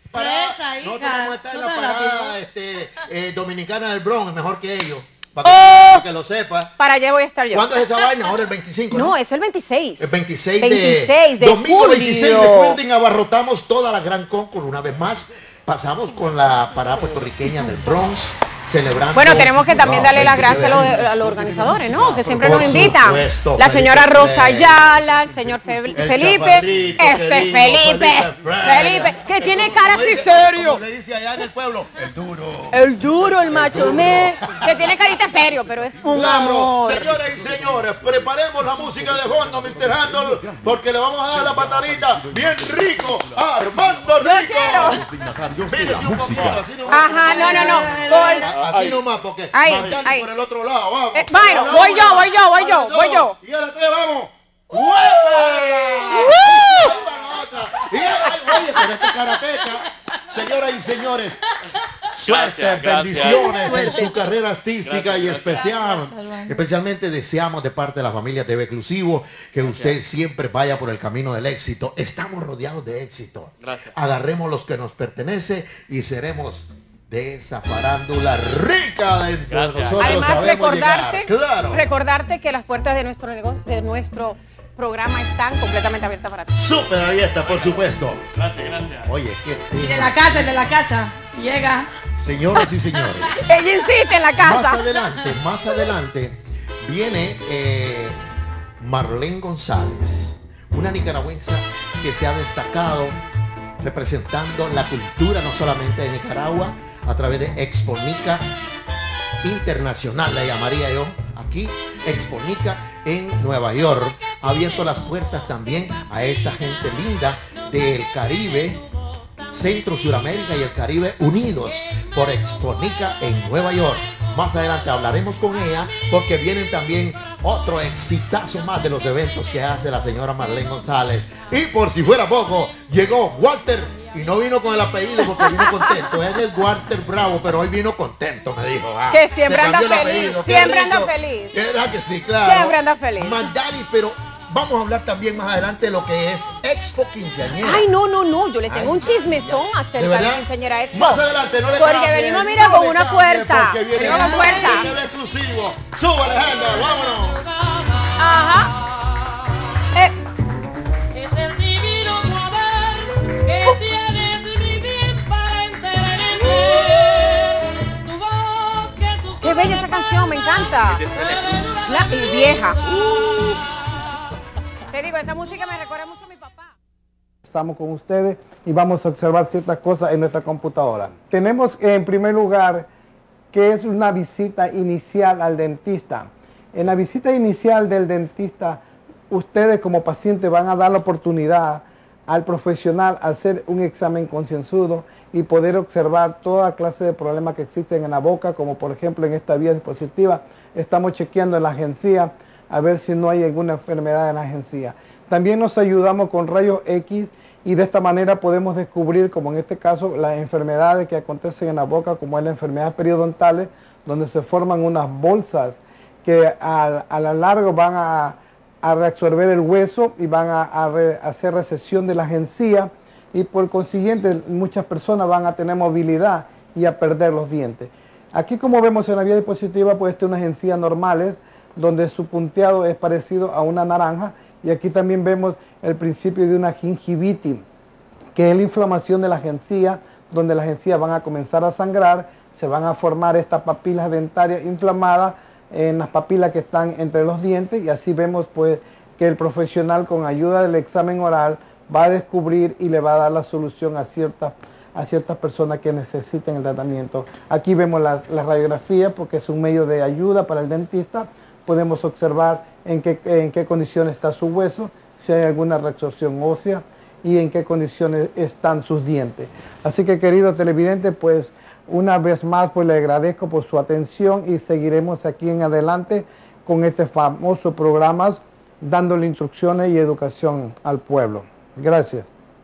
[SPEAKER 6] Esa,
[SPEAKER 4] no
[SPEAKER 6] hija,
[SPEAKER 4] tenemos que estar en
[SPEAKER 6] no
[SPEAKER 4] la
[SPEAKER 6] te
[SPEAKER 4] parada
[SPEAKER 6] la
[SPEAKER 4] este, eh, dominicana del Bronx, mejor que ellos. Para que,
[SPEAKER 5] ¡Oh!
[SPEAKER 4] para que lo sepa.
[SPEAKER 5] Para allá voy a estar yo.
[SPEAKER 4] ¿Cuándo es esa vaina? Ahora el veinticinco.
[SPEAKER 5] No, es el veintiséis.
[SPEAKER 4] El veintiséis,
[SPEAKER 5] veintiséis
[SPEAKER 4] de,
[SPEAKER 5] de
[SPEAKER 4] domingo
[SPEAKER 5] julio.
[SPEAKER 4] veintiséis, recuerden, abarrotamos toda la Gran Concord una vez más. Pasamos con la parada puertorriqueña del Bronx, celebrando.
[SPEAKER 5] Bueno, tenemos que también
[SPEAKER 4] No,
[SPEAKER 5] darle las gracias a
[SPEAKER 4] veintinueve
[SPEAKER 5] los, a los organizadores, ¿no? Que siempre
[SPEAKER 4] Por
[SPEAKER 5] nos invitan.
[SPEAKER 4] supuesto,
[SPEAKER 5] La señora
[SPEAKER 4] Felipe
[SPEAKER 5] Rosa
[SPEAKER 4] Fred.
[SPEAKER 5] Ayala, el señor Fe-
[SPEAKER 4] El
[SPEAKER 5] Felipe,
[SPEAKER 4] chaparrito,
[SPEAKER 5] este
[SPEAKER 4] querido,
[SPEAKER 5] Felipe,
[SPEAKER 4] Fred.
[SPEAKER 5] Felipe, que tiene cara
[SPEAKER 4] Como
[SPEAKER 5] así
[SPEAKER 4] dice-
[SPEAKER 5] serio.
[SPEAKER 4] Como le dice allá en el pueblo, el duro.
[SPEAKER 5] El duro, el macho, me, que tiene carita serio, pero es un
[SPEAKER 4] Claro,
[SPEAKER 5] amor.
[SPEAKER 4] señoras y señores, preparemos la música de fondo, mister Handel, porque le vamos a dar la patadita bien rico a Armando
[SPEAKER 5] Yo
[SPEAKER 4] Rico.
[SPEAKER 5] quiero.
[SPEAKER 4] Mírese un poquito, así nomás.
[SPEAKER 5] Ajá, no, no, no. Por-
[SPEAKER 4] A- Así nomás, porque
[SPEAKER 5] Ay,
[SPEAKER 4] Magdalena
[SPEAKER 5] ay.
[SPEAKER 4] por el otro lado, vamos.
[SPEAKER 5] Eh, bueno,
[SPEAKER 4] Ahora
[SPEAKER 5] voy
[SPEAKER 4] una,
[SPEAKER 5] yo, voy yo, voy yo,
[SPEAKER 4] ahora
[SPEAKER 5] voy
[SPEAKER 4] dos,
[SPEAKER 5] yo.
[SPEAKER 4] Y a la tres, vamos. ¡Huepa! Ahí va la otra. Y ay, oye, pero este karateca, señoras y señores, suerte,
[SPEAKER 8] Gracias, gracias.
[SPEAKER 4] bendiciones en su carrera artística
[SPEAKER 8] Gracias,
[SPEAKER 4] y
[SPEAKER 8] gracias.
[SPEAKER 4] especial.
[SPEAKER 6] Gracias.
[SPEAKER 4] Especialmente deseamos de parte de la familia T V Exclusivo que usted siempre vaya por el camino del éxito. Estamos rodeados de éxito.
[SPEAKER 8] Gracias.
[SPEAKER 4] Agarremos los que nos pertenece y seremos de esa farándula rica dentro de
[SPEAKER 8] Gracias.
[SPEAKER 4] nosotros.
[SPEAKER 5] Además,
[SPEAKER 4] sabemos
[SPEAKER 5] recordarte,
[SPEAKER 4] llegar. Claro.
[SPEAKER 5] recordarte que las puertas de nuestro negocio, de nuestro programa están completamente abiertas para ti.
[SPEAKER 4] Súper abierta, por supuesto.
[SPEAKER 8] Gracias, gracias.
[SPEAKER 4] Oye, qué
[SPEAKER 6] Y de
[SPEAKER 4] tema.
[SPEAKER 6] la casa, de la casa. Llega.
[SPEAKER 4] Señoras y señores.
[SPEAKER 5] Ella insiste en la
[SPEAKER 4] Más
[SPEAKER 5] casa.
[SPEAKER 4] adelante, más adelante, viene eh, Marlene González, una nicaragüense que se ha destacado representando la cultura no solamente de Nicaragua, a través de Exponica Internacional, la llamaría yo, aquí, Exponica en Nueva York. Ha abierto las puertas también a esa gente linda del Caribe, Centro, Suramérica y el Caribe unidos por Exponica en Nueva York. Más adelante hablaremos con ella porque vienen también otro exitazo más de los eventos que hace la señora Marlene González. Y por si fuera poco, llegó Walter y no vino con el apellido porque vino contento. Él es Walter Bravo, pero hoy vino contento, me dijo. Ah,
[SPEAKER 5] Que siempre
[SPEAKER 4] se
[SPEAKER 5] anda
[SPEAKER 4] cambió el
[SPEAKER 5] feliz,
[SPEAKER 4] apellido, qué
[SPEAKER 5] siempre anda
[SPEAKER 4] rico.
[SPEAKER 5] feliz.
[SPEAKER 4] ¿Verdad que sí? Claro.
[SPEAKER 5] Siempre anda feliz.
[SPEAKER 4] Magdali, pero vamos a hablar también más adelante de lo que es Expo Quinceañera.
[SPEAKER 5] Ay, no, no, no, yo le tengo
[SPEAKER 4] Ay,
[SPEAKER 5] un chismezón
[SPEAKER 4] ¿de
[SPEAKER 5] acerca de
[SPEAKER 4] verdad?
[SPEAKER 5] la quinceañera Expo.
[SPEAKER 4] Más adelante, no le
[SPEAKER 5] Porque
[SPEAKER 4] cambie,
[SPEAKER 5] venimos, mira,
[SPEAKER 4] no
[SPEAKER 5] con
[SPEAKER 4] le
[SPEAKER 5] una
[SPEAKER 4] cambie,
[SPEAKER 5] fuerza.
[SPEAKER 4] porque viene
[SPEAKER 5] Venimos con fuerza.
[SPEAKER 4] T V Exclusivo. Súbale, Alejandra, vámonos.
[SPEAKER 5] Ajá. Eh,
[SPEAKER 9] Es el divino poder que tienes mi bien para entender. Tu voz que tu
[SPEAKER 5] qué bella esa canción, me encanta. La, y vieja. Uh. Te digo, esa música me recuerda mucho a mi papá.
[SPEAKER 10] Estamos con ustedes y vamos a observar ciertas cosas en nuestra computadora. Tenemos en primer lugar que es una visita inicial al dentista. En la visita inicial del dentista, ustedes como pacientes van a dar la oportunidad al profesional a hacer un examen concienzudo y poder observar toda clase de problemas que existen en la boca, como por ejemplo en esta vía dispositiva estamos chequeando en la agencia a ver si no hay alguna enfermedad en la encía. También nos ayudamos con rayos X y de esta manera podemos descubrir, como en este caso, las enfermedades que acontecen en la boca, como es la enfermedad periodontales, donde se forman unas bolsas que a, a lo largo van a, a reabsorber el hueso y van a, a, re, a hacer recesión de las encías y por consiguiente muchas personas van a tener movilidad y a perder los dientes. Aquí, como vemos en la vía diapositiva, pues estas unas encías normales donde su punteado es parecido a una naranja. Y aquí también vemos el principio de una gingivitis, que es la inflamación de las encías, donde las encías van a comenzar a sangrar, se van a formar estas papilas dentarias inflamadas en las papilas que están entre los dientes, y así vemos pues que el profesional, con ayuda del examen oral, va a descubrir y le va a dar la solución a ciertas, a ciertas personas que necesiten el tratamiento. Aquí vemos las, las radiografías, porque es un medio de ayuda para el dentista. Podemos observar en qué, en qué condición está su hueso, si hay alguna reabsorción ósea y en qué condiciones están sus dientes. Así que, querido televidente, pues una vez más pues le agradezco por su atención y seguiremos aquí en adelante con este famoso programa dándole instrucciones y educación al pueblo. Gracias.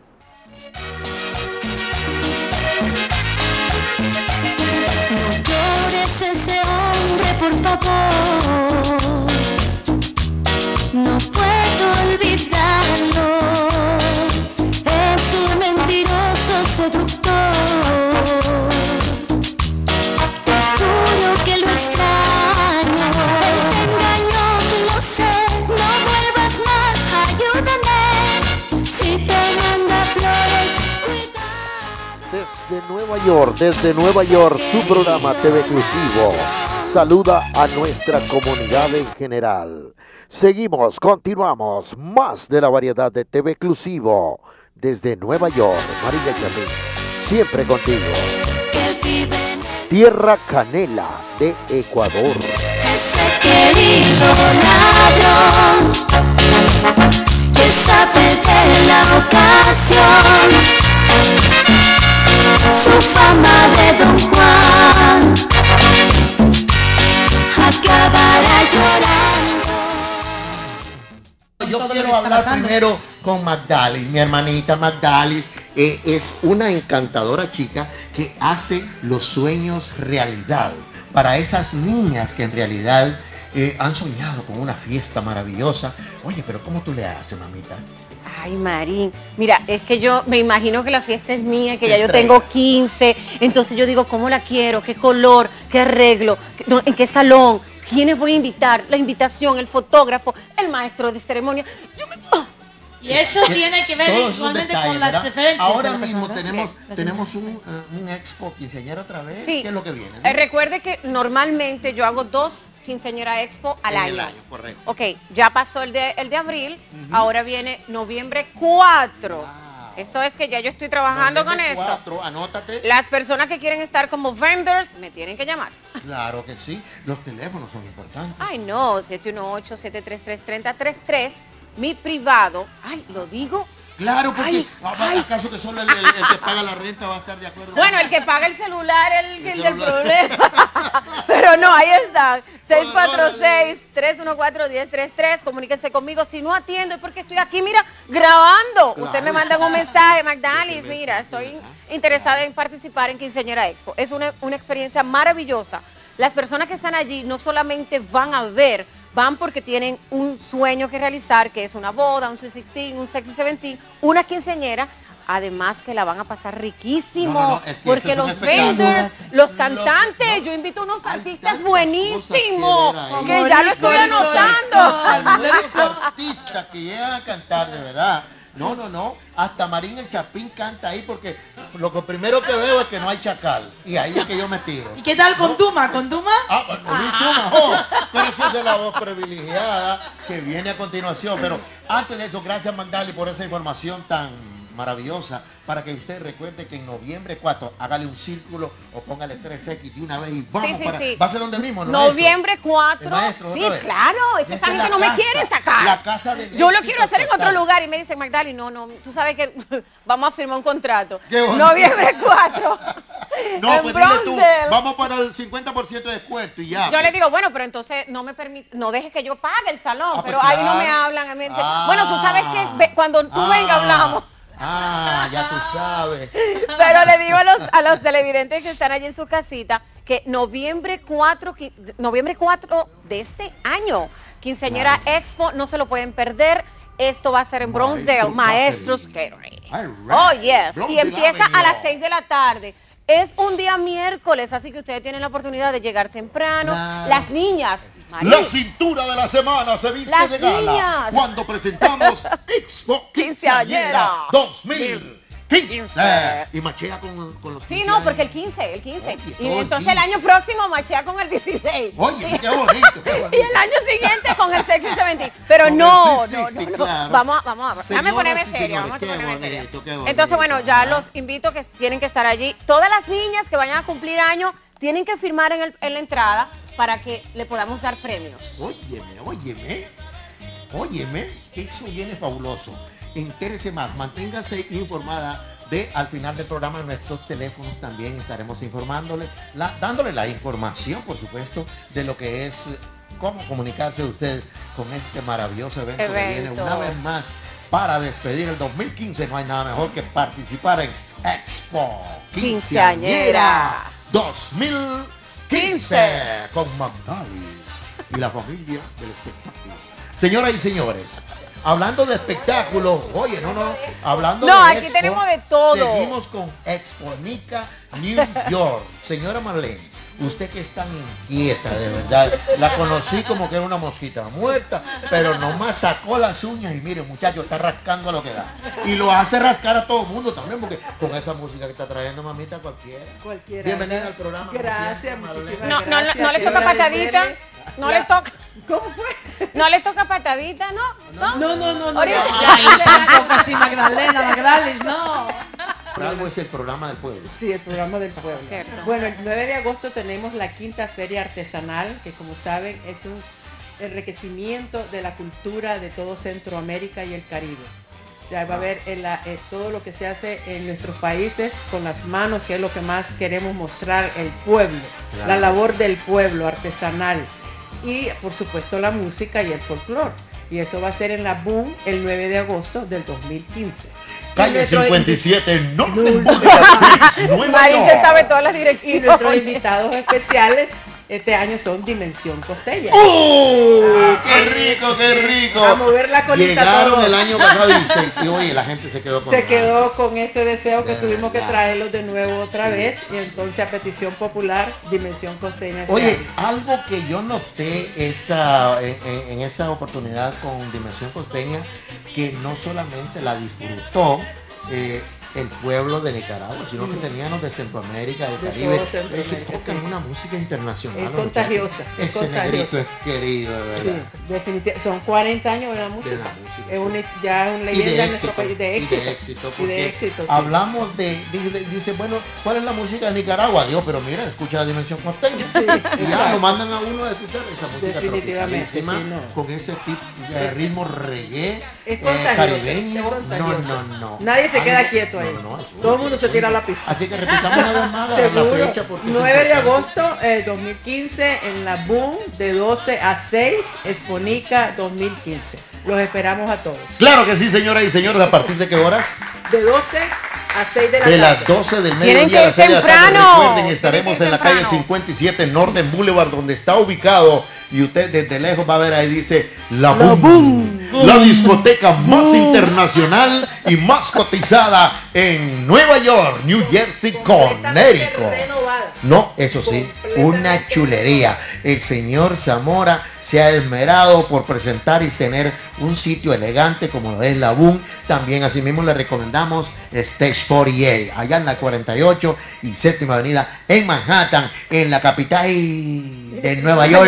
[SPEAKER 8] No llores ese hombre, por favor. No puedo olvidarlo. Es un mentiroso seductor. Te juro que lo extraño. Él te engañó, lo sé. No vuelvas más, ayúdame. Si te manda flores, cuidado.
[SPEAKER 3] Desde Nueva York, desde Nueva York, su programa T V Exclusivo saluda a nuestra comunidad en general. Seguimos, continuamos, más de la variedad de T V Exclusivo desde Nueva York. María Chamín, siempre contigo. Tierra Canela de Ecuador.
[SPEAKER 8] Ese querido ladrón que sabe de la ocasión. Su fama de Don Juan acabará llorando.
[SPEAKER 4] Yo quiero hablar primero con Magdalis, mi hermanita Magdalis. Eh, es una encantadora chica que hace los sueños realidad para esas niñas que en realidad eh, han soñado con una fiesta maravillosa. Oye, pero ¿cómo tú le haces, mamita?
[SPEAKER 5] Ay, Marín, mira, es que yo me imagino que la fiesta es mía, que ya yo tengo quince, entonces yo digo, ¿cómo la quiero? ¿Qué color? ¿Qué arreglo? ¿En qué salón? ¿Quiénes voy a invitar? La invitación, el fotógrafo, el maestro de ceremonia. Yo me... oh.
[SPEAKER 6] Y eso
[SPEAKER 4] Que
[SPEAKER 6] tiene que ver visualmente con las
[SPEAKER 4] ¿verdad?
[SPEAKER 6] preferencias.
[SPEAKER 4] Ahora
[SPEAKER 6] de la
[SPEAKER 4] mismo
[SPEAKER 6] persona,
[SPEAKER 4] tenemos,
[SPEAKER 6] ¿no?
[SPEAKER 4] tenemos un, uh, un expo quinceañera otra vez.
[SPEAKER 5] Sí.
[SPEAKER 4] ¿Qué es lo que viene? ¿no?
[SPEAKER 5] Eh, recuerde que normalmente yo hago dos quinceañera expo al
[SPEAKER 4] En
[SPEAKER 5] año.
[SPEAKER 4] el año, correcto.
[SPEAKER 5] Ok, ya pasó el de, el de abril, uh-huh. Ahora viene noviembre cuatro. Wow. Eso es que ya yo estoy trabajando noviembre con
[SPEAKER 4] cuatro,
[SPEAKER 5] esto.
[SPEAKER 4] Anótate.
[SPEAKER 5] Las personas que quieren estar como vendors me tienen que llamar.
[SPEAKER 4] Claro que sí, los teléfonos son importantes.
[SPEAKER 5] Ay, no, siete uno ocho, siete tres tres, tres cero tres tres, mi privado. Ay, lo digo.
[SPEAKER 4] Claro, porque
[SPEAKER 5] ay, ay.
[SPEAKER 4] ¿acaso que solo el, el, el que paga la renta va a estar de acuerdo?
[SPEAKER 5] Bueno, el que paga el celular es el, el, el del problema. Pero no, ahí está. seis cuatro seis, tres uno cuatro, uno cero tres tres. Comuníquese conmigo. Si no atiendo es porque estoy aquí, mira, grabando. Claro. Usted me manda un mensaje, Magdalis, mira, estoy interesada en participar en Quinceañera Expo. Es una, una experiencia maravillosa. Las personas que están allí no solamente van a ver, van porque tienen un sueño que realizar, que es una boda, un Sweet sixteen, un Sexy seventeen, una quinceañera, además que la van a pasar riquísimo, no, no, no, es que porque los vendors, los cantantes, no, no, yo invito a unos artistas buenísimos, que, que ya lo estoy anotando.
[SPEAKER 4] Los artistas que llegan a cantar, de verdad. No, no, no, hasta Marín el Chapín canta ahí porque lo que primero que veo es que no hay chacal y ahí es que yo me tiro.
[SPEAKER 6] ¿Y qué tal con
[SPEAKER 4] ¿no?
[SPEAKER 6] Tuma? ¿Con Tuma?
[SPEAKER 4] Ah, con Tuma, oh, pero esa es la voz privilegiada que viene a continuación. Pero antes de eso, gracias Magdali por esa información tan maravillosa, para que usted recuerde que en noviembre cuatro hágale un círculo o póngale tres equis de una vez y vamos
[SPEAKER 5] sí, sí,
[SPEAKER 4] para...
[SPEAKER 5] sí.
[SPEAKER 4] ¿Va a ser donde mismo? ¿No,
[SPEAKER 5] noviembre cuatro.
[SPEAKER 4] Maestro,
[SPEAKER 5] sí,
[SPEAKER 4] vez?
[SPEAKER 5] claro. Es que esa gente no
[SPEAKER 4] casa,
[SPEAKER 5] me quiere sacar.
[SPEAKER 4] La casa del
[SPEAKER 5] Yo lo quiero hacer
[SPEAKER 4] total.
[SPEAKER 5] en otro lugar y me dicen, Magdali, no, no, tú sabes que vamos a firmar un contrato.
[SPEAKER 4] Qué bonito.
[SPEAKER 5] Noviembre cuatro.
[SPEAKER 4] No,
[SPEAKER 5] en
[SPEAKER 4] pues dile tú,
[SPEAKER 5] Bronzeville.
[SPEAKER 4] vamos para el cincuenta por ciento de descuento y ya.
[SPEAKER 5] Yo le digo, bueno, pero entonces no me permite, no dejes que yo pague el salón,
[SPEAKER 4] Ah,
[SPEAKER 5] pero
[SPEAKER 4] pues
[SPEAKER 5] ahí no me
[SPEAKER 4] claro.
[SPEAKER 5] hablan. A mí me dicen,
[SPEAKER 4] Ah.
[SPEAKER 5] bueno, tú sabes que ve- cuando tú
[SPEAKER 4] Ah.
[SPEAKER 5] vengas hablamos.
[SPEAKER 4] Ah, ya tú sabes.
[SPEAKER 5] Pero le digo a los, a los televidentes que están allí en su casita que noviembre cuatro, qui- noviembre cuatro de este año, Quinceañera Expo, no se lo pueden perder. Esto va a ser en Bronzeville, Maestros Catering. Oh, yes. Y
[SPEAKER 4] Bronzeville
[SPEAKER 5] empieza a
[SPEAKER 4] Avenue.
[SPEAKER 5] las seis de la tarde. Es un día miércoles, así que ustedes tienen la oportunidad de llegar temprano.
[SPEAKER 4] Claro.
[SPEAKER 5] Las niñas, Marí,
[SPEAKER 4] La cintura de la semana se viste
[SPEAKER 5] Las
[SPEAKER 4] de gala
[SPEAKER 5] niñas.
[SPEAKER 4] cuando presentamos Expo Quinceañera
[SPEAKER 5] Quinceañera
[SPEAKER 4] dos mil quince.
[SPEAKER 5] quince.
[SPEAKER 4] Y machea con, con los
[SPEAKER 5] sí,
[SPEAKER 4] quince
[SPEAKER 5] no,
[SPEAKER 4] años.
[SPEAKER 5] porque el quince, el quince.
[SPEAKER 4] Oye,
[SPEAKER 5] Y
[SPEAKER 4] todo el
[SPEAKER 5] entonces el
[SPEAKER 4] quince.
[SPEAKER 5] año próximo machea con el dieciséis.
[SPEAKER 4] Oye, qué bonito, qué bonito.
[SPEAKER 5] Y el año siguiente con el Sexy diecisiete. Pero
[SPEAKER 4] Con el
[SPEAKER 5] no,
[SPEAKER 4] Sexy
[SPEAKER 5] no, no,
[SPEAKER 4] sesenta,
[SPEAKER 5] no.
[SPEAKER 4] claro.
[SPEAKER 5] Vamos, a- vamos, a- déjame
[SPEAKER 4] Señoras
[SPEAKER 5] ponerme
[SPEAKER 4] y
[SPEAKER 5] seria,
[SPEAKER 4] señores,
[SPEAKER 5] vamos a
[SPEAKER 4] qué
[SPEAKER 5] ponerme seria.
[SPEAKER 4] bonito, qué bonito.
[SPEAKER 5] Entonces, bueno, ya
[SPEAKER 4] Ah.
[SPEAKER 5] los invito que tienen que estar allí. Todas las niñas que vayan a cumplir años tienen que firmar en, el- en la entrada para que le podamos dar premios.
[SPEAKER 4] Óyeme, óyeme, óyeme, eso viene fabuloso. Entérese más, manténgase informada de al final del programa nuestros teléfonos también estaremos informándole, la- dándole la información, por supuesto, de lo que es eh, cómo comunicarse usted con este maravilloso evento, que viene
[SPEAKER 5] Evento.
[SPEAKER 4] una vez más para despedir el dos mil quince. No hay nada mejor que participar en Expo Quinceañera
[SPEAKER 5] Quinceañera.
[SPEAKER 4] dos mil quince con Magdalis y la familia del espectáculo. Señoras y señores, hablando de espectáculos, oye, no, no, hablando
[SPEAKER 5] No,
[SPEAKER 4] de
[SPEAKER 5] aquí
[SPEAKER 4] Expo,
[SPEAKER 5] tenemos de todo.
[SPEAKER 4] Seguimos con Exponica New York. Señora Marlene, usted que es tan inquieta, de verdad, la conocí como que era una mosquita muerta, pero nomás sacó las uñas y mire, muchacho, está rascando a lo que da. Y lo hace rascar a todo el mundo también, porque con esa música que está trayendo, mamita, cualquiera.
[SPEAKER 11] Cualquiera.
[SPEAKER 4] Bienvenida al programa. como
[SPEAKER 11] Gracias,
[SPEAKER 4] siempre, Marlene.
[SPEAKER 11] muchísimas
[SPEAKER 5] No, no, no,
[SPEAKER 11] gracias.
[SPEAKER 5] no le
[SPEAKER 11] Quiero
[SPEAKER 5] toca patadita.
[SPEAKER 11] agradecerle
[SPEAKER 5] No
[SPEAKER 11] la-
[SPEAKER 5] le toca.
[SPEAKER 11] ¿Cómo fue?
[SPEAKER 5] No le toca patadita, ¿no? No,
[SPEAKER 11] No, no, no, no.
[SPEAKER 5] Ahorita-
[SPEAKER 11] Ya,
[SPEAKER 6] Tampoco así Magdalena, Magdalis, no.
[SPEAKER 4] Por algo es el programa del pueblo.
[SPEAKER 11] Sí, el programa del pueblo.
[SPEAKER 5] Cierto.
[SPEAKER 11] Bueno, el nueve de agosto tenemos la quinta feria artesanal, que como saben es un enriquecimiento de la cultura de todo Centroamérica y el Caribe. O sea, va a haber en la- eh, todo lo que se hace en nuestros países con las manos, que es lo que más queremos mostrar, el pueblo,
[SPEAKER 4] Claro.
[SPEAKER 11] la labor del pueblo artesanal y por supuesto la música y el folclore. Y eso va a ser en la Boom el nueve de agosto del dos mil quince.
[SPEAKER 4] Calle
[SPEAKER 11] Y nuestro
[SPEAKER 4] cincuenta y siete, no,
[SPEAKER 11] Nueva
[SPEAKER 5] Marí se
[SPEAKER 11] York.
[SPEAKER 5] sabe todas las
[SPEAKER 11] Y
[SPEAKER 5] direcciones.
[SPEAKER 11] nuestros invitados especiales este año son Dimensión Costeña.
[SPEAKER 4] ¡Uh! ¡Qué rico, qué rico!
[SPEAKER 11] A mover la colita
[SPEAKER 4] Llegaron
[SPEAKER 11] todos.
[SPEAKER 4] el año pasado y, se, y oye, la gente se quedó con
[SPEAKER 11] Se quedó con ese deseo que
[SPEAKER 4] De
[SPEAKER 11] tuvimos que
[SPEAKER 4] verdad.
[SPEAKER 11] traerlos de nuevo otra vez y entonces a petición popular Dimensión Costeña. este
[SPEAKER 4] Oye,
[SPEAKER 11] año.
[SPEAKER 4] algo que yo noté esa, en, en- en esa oportunidad con Dimensión Costeña, que no solamente la disfrutó eh, el pueblo de Nicaragua, sino que tenían los de Centroamérica, del
[SPEAKER 11] De
[SPEAKER 4] Caribe,
[SPEAKER 11] todo
[SPEAKER 4] eh,
[SPEAKER 11] Centroamérica,
[SPEAKER 4] que tocan
[SPEAKER 11] sí.
[SPEAKER 4] una música internacional.
[SPEAKER 11] Es
[SPEAKER 4] los
[SPEAKER 11] contagiosa,
[SPEAKER 4] muchachos.
[SPEAKER 11] es
[SPEAKER 4] Ese
[SPEAKER 11] contagiosa.
[SPEAKER 4] negrito es querido, de verdad.
[SPEAKER 11] Sí, definitivamente. Son cuarenta años de la música.
[SPEAKER 4] la música,
[SPEAKER 11] es
[SPEAKER 4] sí.
[SPEAKER 11] una, ya una
[SPEAKER 4] Y
[SPEAKER 11] leyenda
[SPEAKER 4] de
[SPEAKER 11] en nuestro
[SPEAKER 4] éxito,
[SPEAKER 11] país. De
[SPEAKER 4] y
[SPEAKER 11] éxito.
[SPEAKER 4] de éxito,
[SPEAKER 11] Y
[SPEAKER 4] porque
[SPEAKER 11] de éxito, sí.
[SPEAKER 4] hablamos de, de- de- dice, bueno, ¿cuál es la música de Nicaragua? Dios, pero mira, escucha la Dimensión Costeña.
[SPEAKER 11] Sí,
[SPEAKER 4] y ya
[SPEAKER 11] exacto.
[SPEAKER 4] lo mandan a uno a escuchar esa música
[SPEAKER 11] Definitivamente,
[SPEAKER 4] tropicalísima,
[SPEAKER 11] sí, no.
[SPEAKER 4] con ese tipo de ritmo reggae,
[SPEAKER 11] Es
[SPEAKER 4] eh,
[SPEAKER 11] contagiosa,
[SPEAKER 4] caribeño.
[SPEAKER 11] es contagiosa.
[SPEAKER 4] No, no, no.
[SPEAKER 11] Nadie se
[SPEAKER 4] Algo-
[SPEAKER 11] queda quieto ahí.
[SPEAKER 4] no, no, eso
[SPEAKER 11] Todo el
[SPEAKER 4] es-
[SPEAKER 11] mundo se tira a la pista.
[SPEAKER 4] Así que repitamos una vez más la- la
[SPEAKER 11] Seguro.
[SPEAKER 4] fecha porque es
[SPEAKER 11] nueve de
[SPEAKER 4] importante.
[SPEAKER 11] agosto eh, dos mil quince en la Boom de doce a seis, Exponica dos mil quince. Los esperamos a todos.
[SPEAKER 4] Claro que sí, señoras y señores, ¿a partir de qué horas?
[SPEAKER 11] De doce a seis de la
[SPEAKER 4] De
[SPEAKER 11] tarde.
[SPEAKER 4] las doce del
[SPEAKER 5] Tienen
[SPEAKER 4] mediodía a
[SPEAKER 5] que
[SPEAKER 4] las seis de la tarde.
[SPEAKER 5] temprano.
[SPEAKER 4] Recuerden,
[SPEAKER 5] Tienen
[SPEAKER 4] estaremos
[SPEAKER 5] que
[SPEAKER 4] en la
[SPEAKER 5] temprano.
[SPEAKER 4] calle cincuenta y siete Northern Boulevard, donde está ubicado. Y usted desde lejos va a ver ahí, dice La Boom. La discoteca más internacional y más cotizada en Nueva York, New Jersey,
[SPEAKER 11] Completamente
[SPEAKER 4] Connecticut.
[SPEAKER 11] renovada.
[SPEAKER 4] No, eso sí, una chulería. El señor Zamora se ha esmerado por presentar y tener un sitio elegante como lo es la Boom. También asimismo le recomendamos Stage cuarenta y ocho, allá en la cuarenta y ocho y séptima avenida en Manhattan, en la capital de Nueva York.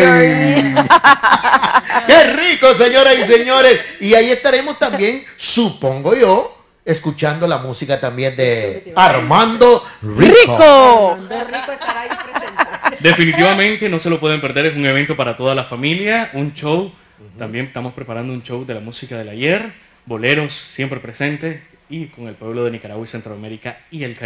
[SPEAKER 4] ¡Qué rico, señoras y señores! Y ahí estaremos también, supongo yo, escuchando la música también de Armando Rico.
[SPEAKER 5] ¡Rico!
[SPEAKER 11] Armando Rico estará ahí presente.
[SPEAKER 7] Definitivamente no se lo pueden perder, es un evento para toda la familia, un show. También estamos preparando un show de la música del ayer, boleros siempre presentes y con el pueblo de Nicaragua y Centroamérica y el Caribe.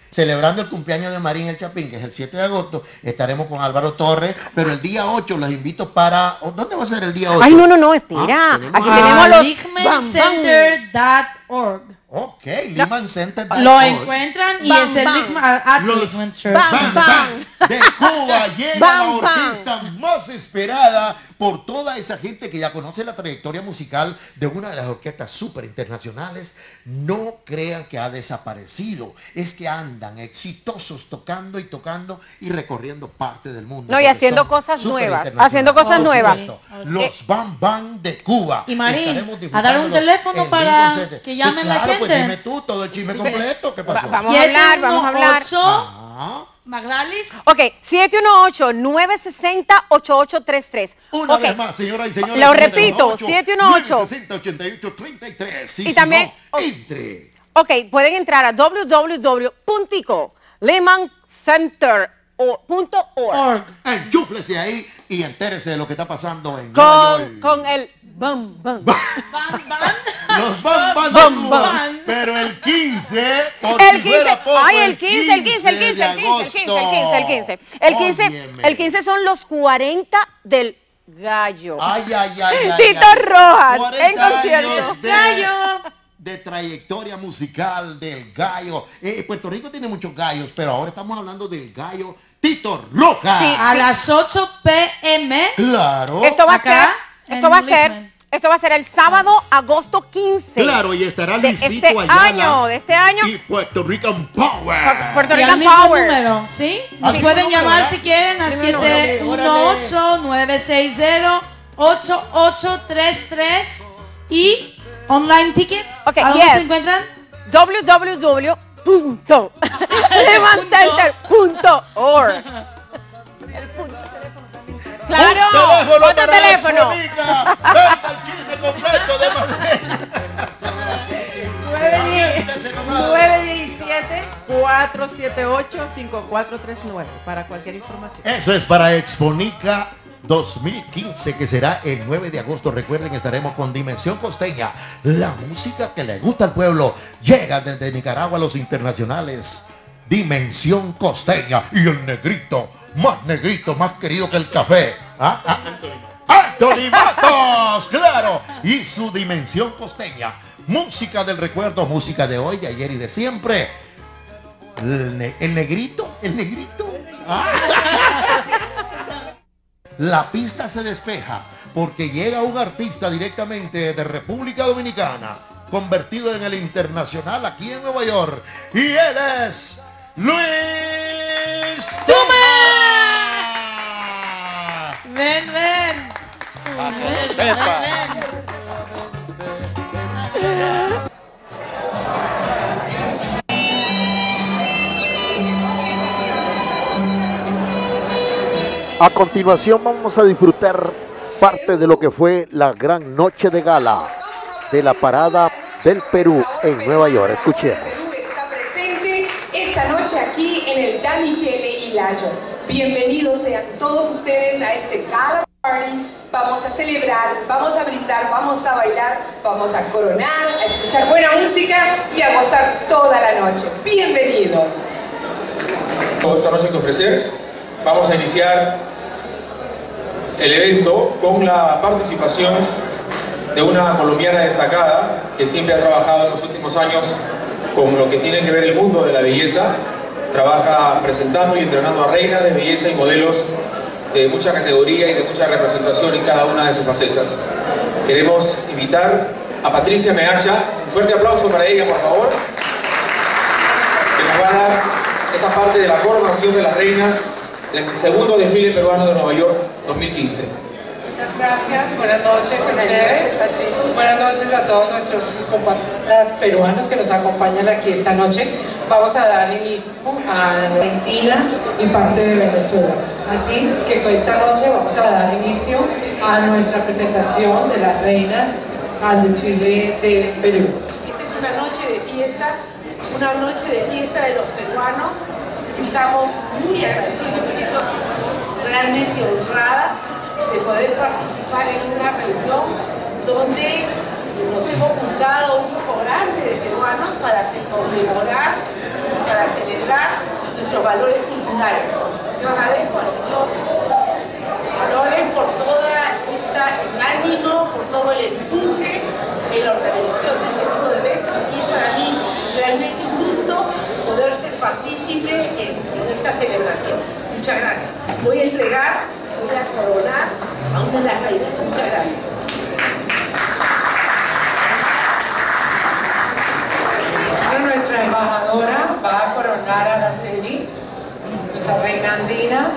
[SPEAKER 4] celebrando el cumpleaños de Marín El Chapín, que es el siete de agosto. Estaremos con Álvaro Torres, pero el día ocho los invito para... ¿Dónde va a ser el día ocho?
[SPEAKER 5] Ay, no, no, no, espera.
[SPEAKER 4] Ah,
[SPEAKER 5] Aquí tenemos los...
[SPEAKER 6] Ligman Center punto org.
[SPEAKER 4] Ok, Ligman Center punto org.
[SPEAKER 6] Lo encuentran y
[SPEAKER 5] Bam,
[SPEAKER 6] es el
[SPEAKER 5] bam.
[SPEAKER 6] Ligman, at
[SPEAKER 4] Los
[SPEAKER 6] Ligman Church.
[SPEAKER 4] Bam, bam. De Cuba llega
[SPEAKER 5] Bam,
[SPEAKER 4] la orquesta más esperada por toda esa gente que ya conoce la trayectoria musical de una de las orquestas súper internacionales. No crean que ha desaparecido, es que andan exitosos tocando y tocando y recorriendo parte del mundo.
[SPEAKER 5] No, y
[SPEAKER 4] porque
[SPEAKER 5] haciendo
[SPEAKER 4] son
[SPEAKER 5] cosas
[SPEAKER 4] súper
[SPEAKER 5] nuevas,
[SPEAKER 4] internacionales.
[SPEAKER 5] haciendo cosas
[SPEAKER 4] Por
[SPEAKER 5] nuevas.
[SPEAKER 4] supuesto,
[SPEAKER 6] Oh, sí.
[SPEAKER 4] Los Bam Bam de Cuba.
[SPEAKER 6] Y Marín,
[SPEAKER 4] Estaremos
[SPEAKER 6] a
[SPEAKER 4] disfrutando
[SPEAKER 6] dar un
[SPEAKER 4] los
[SPEAKER 6] teléfono
[SPEAKER 4] en
[SPEAKER 6] para
[SPEAKER 4] vivo, en
[SPEAKER 6] que llamen
[SPEAKER 4] sí,
[SPEAKER 6] la
[SPEAKER 4] claro, pues
[SPEAKER 6] gente.
[SPEAKER 4] dime tú todo el chisme
[SPEAKER 6] Sí.
[SPEAKER 4] completo. ¿Qué pasó?
[SPEAKER 5] Vamos a hablar, vamos a hablar.
[SPEAKER 6] siete uno ocho,
[SPEAKER 4] Ah.
[SPEAKER 6] Magdalis.
[SPEAKER 5] Ok, siete uno ocho, nueve seis cero, ocho ocho tres tres.
[SPEAKER 4] Una
[SPEAKER 5] Ok.
[SPEAKER 4] vez más, señoras y señores.
[SPEAKER 5] Lo repito, siete uno ocho.
[SPEAKER 4] nueve sesenta, ochenta y ocho, treinta y tres.
[SPEAKER 5] Y también-
[SPEAKER 4] No, entre.
[SPEAKER 5] Ok, pueden entrar a w w w punto lehman center punto org
[SPEAKER 6] Org.
[SPEAKER 4] Enchúflese ahí y entérese de lo que está pasando en Nueva
[SPEAKER 5] con,
[SPEAKER 4] York.
[SPEAKER 5] con el bam bam.
[SPEAKER 6] Bam, bam.
[SPEAKER 4] Los Bam Bam de
[SPEAKER 5] Bam,
[SPEAKER 4] Cuba.
[SPEAKER 6] bam.
[SPEAKER 4] Pero el quince, por
[SPEAKER 5] El
[SPEAKER 4] si
[SPEAKER 5] quince,
[SPEAKER 4] fuera poco,
[SPEAKER 5] ay, el quince, el quince, el quince, el
[SPEAKER 4] de
[SPEAKER 5] quince, el quince, el
[SPEAKER 4] agosto.
[SPEAKER 5] quince, el quince. El quince,
[SPEAKER 4] Óyeme.
[SPEAKER 5] el quince son los cuarenta del gallo.
[SPEAKER 4] Ay, ay, ay, ay.
[SPEAKER 5] Tito
[SPEAKER 4] ay.
[SPEAKER 5] Rojas,
[SPEAKER 4] cuarenta
[SPEAKER 5] en concierto.
[SPEAKER 4] años de-
[SPEAKER 6] Gallo.
[SPEAKER 4] de trayectoria musical del gallo. Eh, Puerto Rico tiene muchos gallos, pero ahora estamos hablando del gallo Tito Rojas.
[SPEAKER 5] Sí.
[SPEAKER 6] A las ocho p m
[SPEAKER 4] Claro.
[SPEAKER 5] Esto va a
[SPEAKER 6] Acá,
[SPEAKER 5] ser, esto
[SPEAKER 6] en
[SPEAKER 5] va a ser,
[SPEAKER 6] Lickman.
[SPEAKER 5] esto va a ser el sábado, agosto quince.
[SPEAKER 4] Claro, y estará
[SPEAKER 5] de
[SPEAKER 4] Luisito
[SPEAKER 5] este
[SPEAKER 4] Ayala
[SPEAKER 5] año, de este año.
[SPEAKER 4] y Puerto Rican Power.
[SPEAKER 5] Puerto
[SPEAKER 6] Y al
[SPEAKER 5] Rican
[SPEAKER 6] mismo
[SPEAKER 5] Power.
[SPEAKER 6] número, ¿sí? Nos
[SPEAKER 4] Al
[SPEAKER 6] pueden
[SPEAKER 4] mismo
[SPEAKER 6] llamar
[SPEAKER 4] número,
[SPEAKER 6] si quieren a
[SPEAKER 5] Dime
[SPEAKER 6] siete
[SPEAKER 4] órale,
[SPEAKER 6] uno ocho, nueve seis cero, ocho ocho tres tres y online tickets.
[SPEAKER 5] Ok,
[SPEAKER 6] ¿A dónde
[SPEAKER 5] yes.
[SPEAKER 6] se encuentran?
[SPEAKER 5] w w w punto lehman center punto org. Claro,
[SPEAKER 4] Un teléfono
[SPEAKER 5] otro
[SPEAKER 4] para
[SPEAKER 5] teléfono.
[SPEAKER 4] Exponica. Venta el chisme completo de Marlene.
[SPEAKER 11] nueve diecisiete, cuatro siete ocho, cinco cuatro tres nueve para cualquier información.
[SPEAKER 4] Eso es para Exponica dos mil quince, que será el nueve de agosto. Recuerden, estaremos con Dimensión Costeña. La música que le gusta al pueblo llega desde Nicaragua a los internacionales. Dimensión Costeña y el negrito, más negrito, más querido que el café. ¿Ah? ¿Ah? Anthony Matos, claro. Y su Dimensión Costeña. Música del recuerdo, música de hoy, de ayer y de siempre. El, ne- el negrito, el negrito. Ah. La pista se despeja porque llega un artista directamente de República Dominicana, convertido en el internacional aquí en Nueva York. Y él es Luis
[SPEAKER 6] ¡Tuma! Ven, ven.
[SPEAKER 4] Para que
[SPEAKER 6] Ven,
[SPEAKER 4] lo sepa.
[SPEAKER 6] ven, ven.
[SPEAKER 3] A continuación vamos a disfrutar parte de lo que fue la gran noche de gala de la parada del Perú en Nueva York. Escuchemos.
[SPEAKER 12] Perú está presente esta noche aquí en el Damikele Hilayo. Bienvenidos sean todos ustedes a este gala party. Vamos a celebrar, vamos a brindar, vamos a bailar, vamos a coronar, a escuchar buena música y a gozar toda la noche. Bienvenidos.
[SPEAKER 13] Esta noche que ofrecer, vamos a iniciar el evento con la participación de una colombiana destacada que siempre ha trabajado en los últimos años con lo que tiene que ver el mundo de la belleza. Trabaja presentando y entrenando a reinas de belleza y modelos de mucha categoría y de mucha representación en cada una de sus facetas. Queremos invitar a Patricia Meacha, un fuerte aplauso para ella, por favor, que nos va a dar esa parte de la coronación de las reinas del segundo desfile peruano de Nueva York dos mil quince.
[SPEAKER 14] Muchas gracias, buenas noches a ustedes, buenas noches a todos nuestros compatriotas peruanos que nos acompañan aquí esta noche. Vamos a dar inicio a Argentina y parte de Venezuela. Así que con esta noche vamos a dar inicio a nuestra presentación de las reinas al desfile de Perú.
[SPEAKER 12] Esta es una noche de fiesta, una noche de fiesta de los peruanos. Estamos muy agradecidos, yo me siento realmente honrada de poder participar en una reunión donde nos hemos juntado un grupo grande de peruanos para conmemorar y para celebrar
[SPEAKER 14] valores culturales. Yo agradezco al señor Flores por todo el ánimo, por todo el empuje en la organización de este tipo de eventos, y es para mí realmente un gusto poder ser partícipe en, en esta celebración. Muchas gracias. Voy a entregar, voy a coronar a una de las reinas. Muchas gracias.
[SPEAKER 15] Ahora nuestra embajadora va a coronar a Araceli, nuestra reina andina.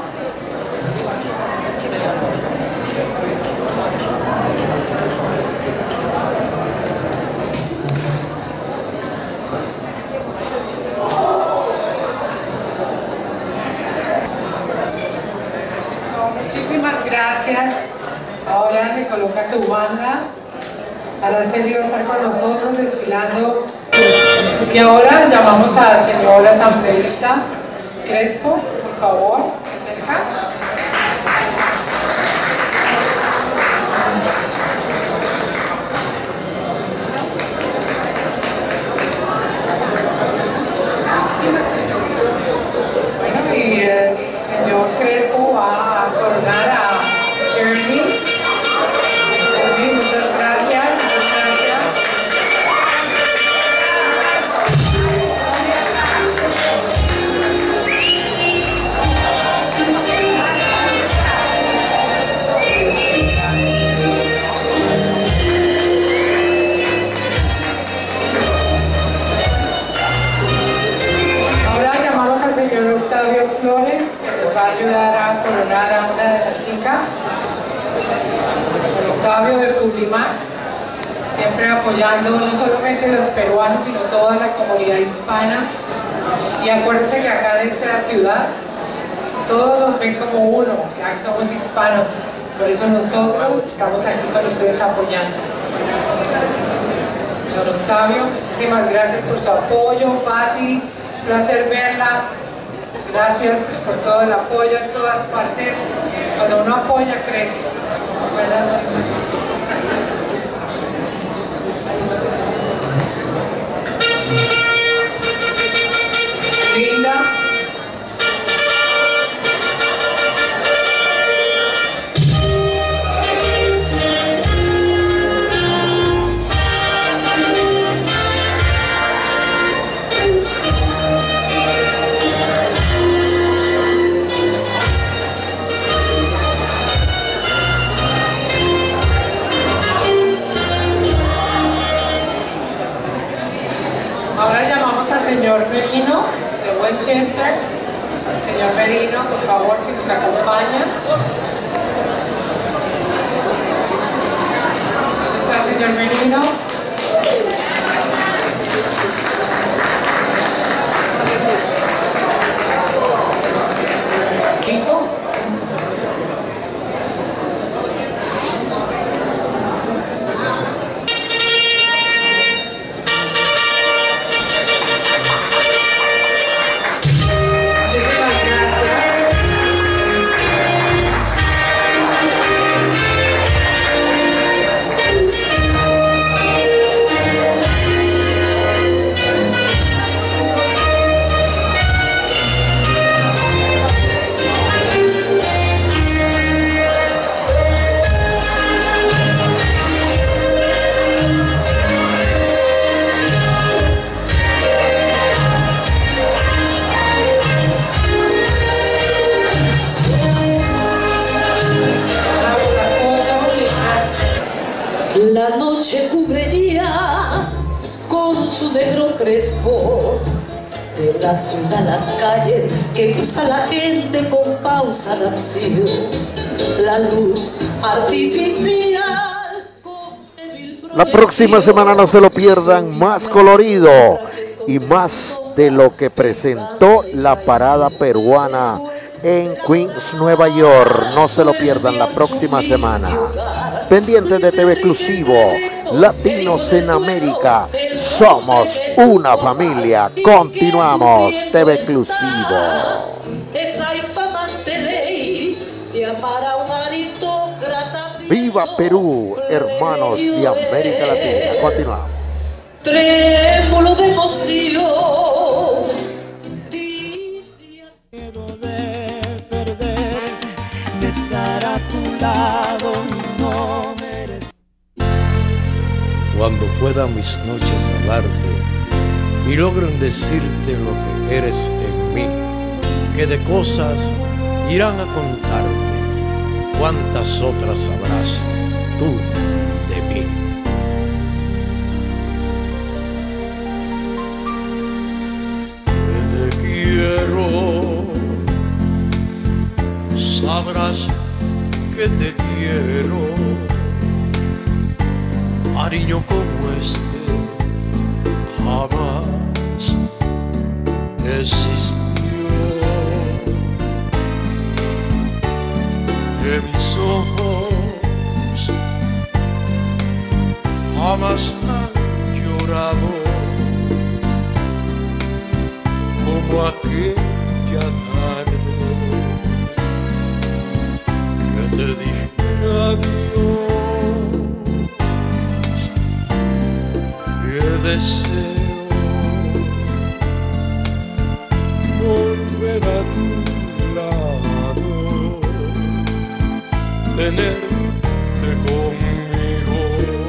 [SPEAKER 15] Muchísimas gracias. Ahora le coloca su banda. Araceli va a estar con nosotros desfilando. Y ahora llamamos al señor asambleísta Crespo, por favor, cerca. Bueno, y el señor Crespo va a coronar a Jeremy. Jeremy, muchas gracias, muchas gracias. Ahora llamamos al señor Octavio Flores, que nos va a ayudar a coronar a una de las chicas. Octavio de Publimax, siempre apoyando no solamente los peruanos, sino toda la comunidad hispana. Y acuérdense que acá en esta ciudad todos nos ven como uno, o sea que somos hispanos. Por eso nosotros estamos aquí con ustedes apoyando. Señor Octavio, muchísimas gracias por su apoyo. Patti, placer verla. Gracias por todo el apoyo en todas partes. Cuando uno apoya, crece. Buenas noches. Linda. Ahora llamamos al señor Merino de Westchester. Señor Merino, por favor, si nos acompaña. ¿Dónde está el señor Merino? Kiko.
[SPEAKER 16] La noche cubre ya con su negro crespo de la ciudad a las calles que cruza la gente con pausa de acción. La luz artificial.
[SPEAKER 3] La próxima semana no se lo pierdan, más colorido y más de lo que presentó la parada peruana en Queens, Nueva York. No se lo pierdan la próxima semana. Pendientes de T V Exclusivo, Latinos en América, somos una familia. Continuamos, T V Exclusivo.
[SPEAKER 16] Esa infamante ley de amar a un aristócrata.
[SPEAKER 3] ¡Viva Perú, hermanos de América Latina! Continuamos.
[SPEAKER 16] Trémulo de emoción.
[SPEAKER 17] tu lado y no merecer.
[SPEAKER 18] Cuando puedan mis noches hablarte y logren decirte lo que eres en mí, que de cosas irán a contarte, cuántas otras sabrás tú de mí. Que te quiero, sabrás que te quiero, cariño como este jamás existió. Que mis ojos jamás han llorado como aquella tarde que te dije adiós. Que deseo volver a tu lado, tenerte conmigo,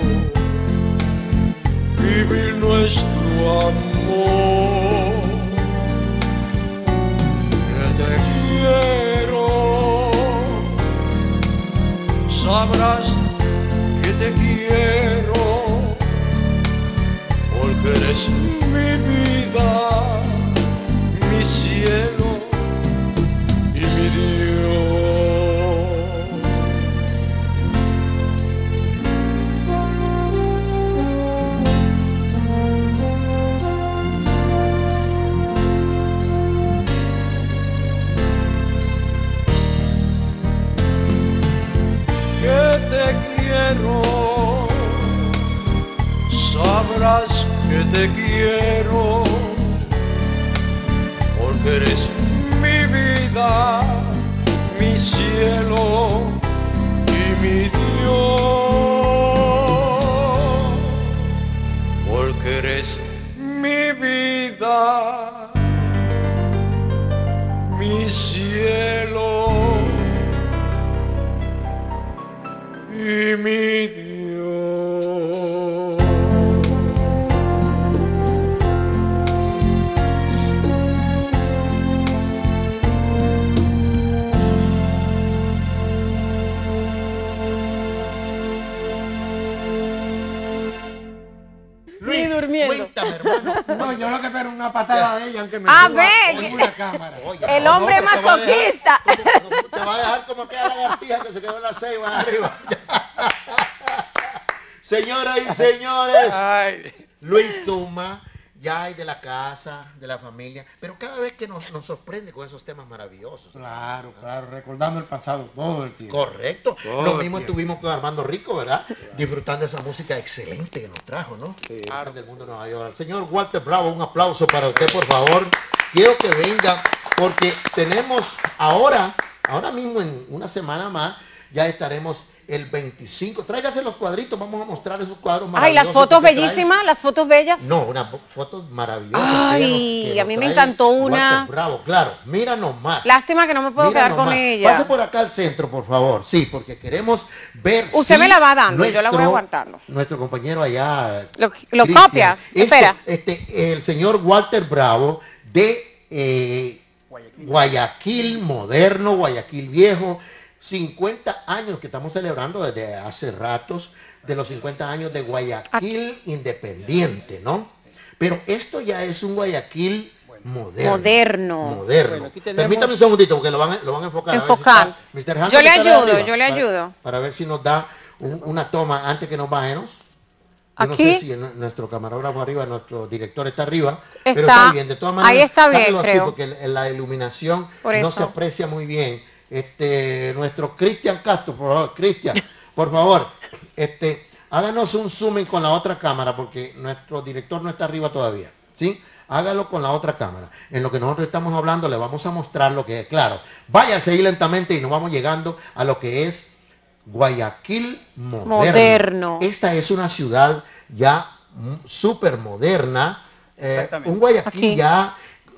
[SPEAKER 18] vivir nuestro amor. Que te quiero, sabrás que te quiero, porque eres mi vida, mi cielo y mi Dios. Que te quiero, sabrás que te quiero, porque eres mi vida, mi cielo y mi Dios, porque eres mi vida, mi cielo y mi Dios.
[SPEAKER 4] Cuéntame, hermano.
[SPEAKER 19] No, yo lo que espero es una patada de ella, aunque me
[SPEAKER 5] A
[SPEAKER 19] suba
[SPEAKER 5] ver,
[SPEAKER 19] en una cámara.
[SPEAKER 4] Oye,
[SPEAKER 5] el
[SPEAKER 4] no,
[SPEAKER 5] hombre
[SPEAKER 4] no, que te va a dejar-
[SPEAKER 5] masoquista.
[SPEAKER 4] Te va a dejar como aquella lagartija que se quedó en la ceiba arriba. Señoras y señores, Luis Tuma, ya hay de la casa, de la familia, pero cada vez que nos, nos sorprende con esos temas maravillosos.
[SPEAKER 19] Claro, claro, recordando el pasado todo el tiempo.
[SPEAKER 4] Correcto.
[SPEAKER 19] Todo
[SPEAKER 4] Lo
[SPEAKER 19] el
[SPEAKER 4] mismo
[SPEAKER 19] tiempo.
[SPEAKER 4] estuvimos con Armando Rico, ¿verdad? Disfrutando esa música excelente que nos trajo, ¿no?
[SPEAKER 19] Sí.
[SPEAKER 4] Del mundo de Nueva York. El señor Walter Bravo, un aplauso para usted, por favor. Quiero que venga, porque tenemos ahora, ahora mismo en una semana más, ya estaremos el veinticinco. Tráigase los cuadritos, vamos a mostrar esos cuadros
[SPEAKER 5] Ay,
[SPEAKER 4] maravillosos.
[SPEAKER 5] las fotos
[SPEAKER 4] que trae.
[SPEAKER 5] bellísimas, las fotos bellas.
[SPEAKER 4] No, unas fotos maravillosas.
[SPEAKER 5] Ay,
[SPEAKER 4] que nos- que
[SPEAKER 5] a mí
[SPEAKER 4] nos
[SPEAKER 5] me
[SPEAKER 4] trae
[SPEAKER 5] encantó una.
[SPEAKER 4] Walter Bravo, claro. Míranos más.
[SPEAKER 5] Lástima que no me puedo
[SPEAKER 4] Mira
[SPEAKER 5] quedar con
[SPEAKER 4] nomás.
[SPEAKER 5] ella.
[SPEAKER 4] Pase por acá al centro, por favor. Sí, porque queremos ver
[SPEAKER 5] Usted
[SPEAKER 4] si
[SPEAKER 5] me la va dando, yo la voy
[SPEAKER 4] nuestro-
[SPEAKER 5] aguantando.
[SPEAKER 4] Nuestro compañero allá,
[SPEAKER 5] Lo, lo
[SPEAKER 4] Cristian,
[SPEAKER 5] copia.
[SPEAKER 4] este-
[SPEAKER 5] Espera.
[SPEAKER 4] Este, el señor Walter Bravo de eh, Guayaquil moderno, Guayaquil viejo. cincuenta años que estamos celebrando desde hace ratos, de los cincuenta años de Guayaquil independiente, ¿no? Pero esto ya es un Guayaquil moderno.
[SPEAKER 5] Moderno.
[SPEAKER 4] Moderno.
[SPEAKER 5] Bueno, aquí tenemos-
[SPEAKER 4] Permítame un segundito porque lo van, a- lo van a enfocar. A ver si
[SPEAKER 5] Enfocar.
[SPEAKER 4] está- mister Hunter,
[SPEAKER 5] Yo le
[SPEAKER 4] ¿está de
[SPEAKER 5] ayudo,
[SPEAKER 4] arriba?
[SPEAKER 5] yo le
[SPEAKER 4] Para-
[SPEAKER 5] ayudo.
[SPEAKER 4] Para ver si nos da un- una toma antes que nos bajemos. Yo no
[SPEAKER 5] Aquí.
[SPEAKER 4] sé si en- nuestro camarógrafo arriba, nuestro director está arriba. pero
[SPEAKER 5] Está-
[SPEAKER 4] está bien, de todas maneras.
[SPEAKER 5] ahí está bien,
[SPEAKER 4] dámelo así,
[SPEAKER 5] creo.
[SPEAKER 4] porque el- la iluminación
[SPEAKER 5] Por
[SPEAKER 4] no
[SPEAKER 5] eso.
[SPEAKER 4] se aprecia muy bien. Este, nuestro Cristian Castro, por favor, Cristian, por favor, este, háganos un zoom con la otra cámara, porque nuestro director no está arriba todavía, ¿sí? Hágalo con la otra cámara. En lo que nosotros estamos hablando, le vamos a mostrar lo que es. Claro, váyase ahí lentamente y nos vamos llegando a lo que es Guayaquil moderno.
[SPEAKER 5] Moderno.
[SPEAKER 4] Esta es una ciudad ya súper moderna. eh, un Guayaquil
[SPEAKER 5] Aquí.
[SPEAKER 4] ya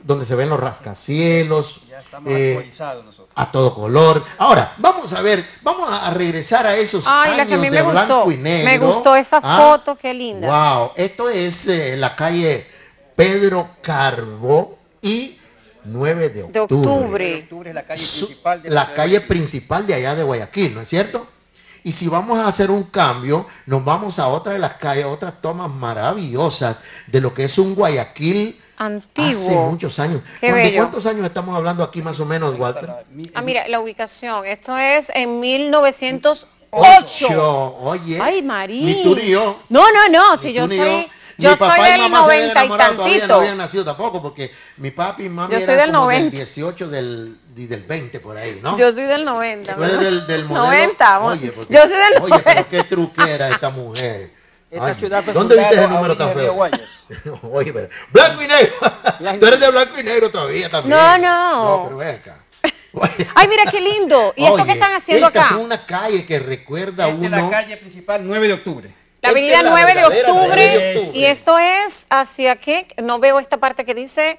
[SPEAKER 4] donde se ven los rascacielos.
[SPEAKER 20] Ya estamos
[SPEAKER 4] eh,
[SPEAKER 20] actualizados nosotros.
[SPEAKER 4] a todo color. Ahora, vamos a ver, vamos a regresar a esos
[SPEAKER 5] Ay,
[SPEAKER 4] años
[SPEAKER 5] la que a mí me
[SPEAKER 4] de
[SPEAKER 5] gustó.
[SPEAKER 4] blanco y negro.
[SPEAKER 5] Me gustó esa
[SPEAKER 4] Ah,
[SPEAKER 5] foto, qué linda.
[SPEAKER 4] Wow, esto es eh, la calle Pedro Carbo y nueve de octubre.
[SPEAKER 5] De octubre.
[SPEAKER 20] De octubre es la calle principal de
[SPEAKER 4] La
[SPEAKER 20] ciudad
[SPEAKER 4] calle
[SPEAKER 20] de Guayaquil.
[SPEAKER 4] principal de allá de Guayaquil, ¿no es cierto? Y si vamos a hacer un cambio, nos vamos a otra de las calles, otras tomas maravillosas de lo que es un Guayaquil
[SPEAKER 5] Antiguo.
[SPEAKER 4] hace muchos años.
[SPEAKER 5] Qué
[SPEAKER 4] ¿De
[SPEAKER 5] bello.
[SPEAKER 4] cuántos años estamos hablando aquí más o menos, Walter?
[SPEAKER 5] Ah, mira, la ubicación. Esto es en mil novecientos ocho.
[SPEAKER 4] Ocho. Oye.
[SPEAKER 5] Ay, Marín.
[SPEAKER 4] Ni tú ni yo.
[SPEAKER 5] No, no, no. Si
[SPEAKER 4] Ni
[SPEAKER 5] yo
[SPEAKER 4] tú ni
[SPEAKER 5] soy,
[SPEAKER 4] Mi
[SPEAKER 5] yo
[SPEAKER 4] papá
[SPEAKER 5] soy
[SPEAKER 4] y
[SPEAKER 5] del
[SPEAKER 4] mamá se habían
[SPEAKER 5] noventa y
[SPEAKER 4] enamorado, todavía no
[SPEAKER 5] tantito.
[SPEAKER 4] habían nacido tampoco, porque mi papi y mami
[SPEAKER 5] Yo soy
[SPEAKER 4] eran
[SPEAKER 5] del
[SPEAKER 4] como
[SPEAKER 5] noventa.
[SPEAKER 4] del dieciocho del, y del veinte por ahí, ¿no?
[SPEAKER 5] Yo soy del noventa.
[SPEAKER 4] Tú eres del, del modelo.
[SPEAKER 5] noventa.
[SPEAKER 4] Oye, porque-
[SPEAKER 5] Yo soy del
[SPEAKER 4] Oye, pero qué truquera esta mujer.
[SPEAKER 20] Esta
[SPEAKER 4] Ay,
[SPEAKER 20] ciudad fue
[SPEAKER 4] ¿dónde viste
[SPEAKER 20] fundada
[SPEAKER 4] ese número
[SPEAKER 20] a
[SPEAKER 4] tan
[SPEAKER 20] orillas del
[SPEAKER 4] feo?
[SPEAKER 20] Guayas.
[SPEAKER 4] Oye, pero blanco y negro. Tú eres de blanco y negro todavía también.
[SPEAKER 5] No, no.
[SPEAKER 4] No, pero ven acá.
[SPEAKER 5] Ay, mira qué lindo. ¿Y esto
[SPEAKER 4] Oye,
[SPEAKER 5] qué están haciendo
[SPEAKER 4] esta
[SPEAKER 5] acá?
[SPEAKER 4] es una calle que recuerda
[SPEAKER 20] Esta es
[SPEAKER 4] uno.
[SPEAKER 20] la calle principal nueve de octubre.
[SPEAKER 5] La
[SPEAKER 4] Esta
[SPEAKER 5] avenida
[SPEAKER 4] es la
[SPEAKER 5] nueve de
[SPEAKER 4] verdadera
[SPEAKER 5] octubre.
[SPEAKER 4] nueve de octubre.
[SPEAKER 5] Y esto es hacia qué? No veo esta parte que dice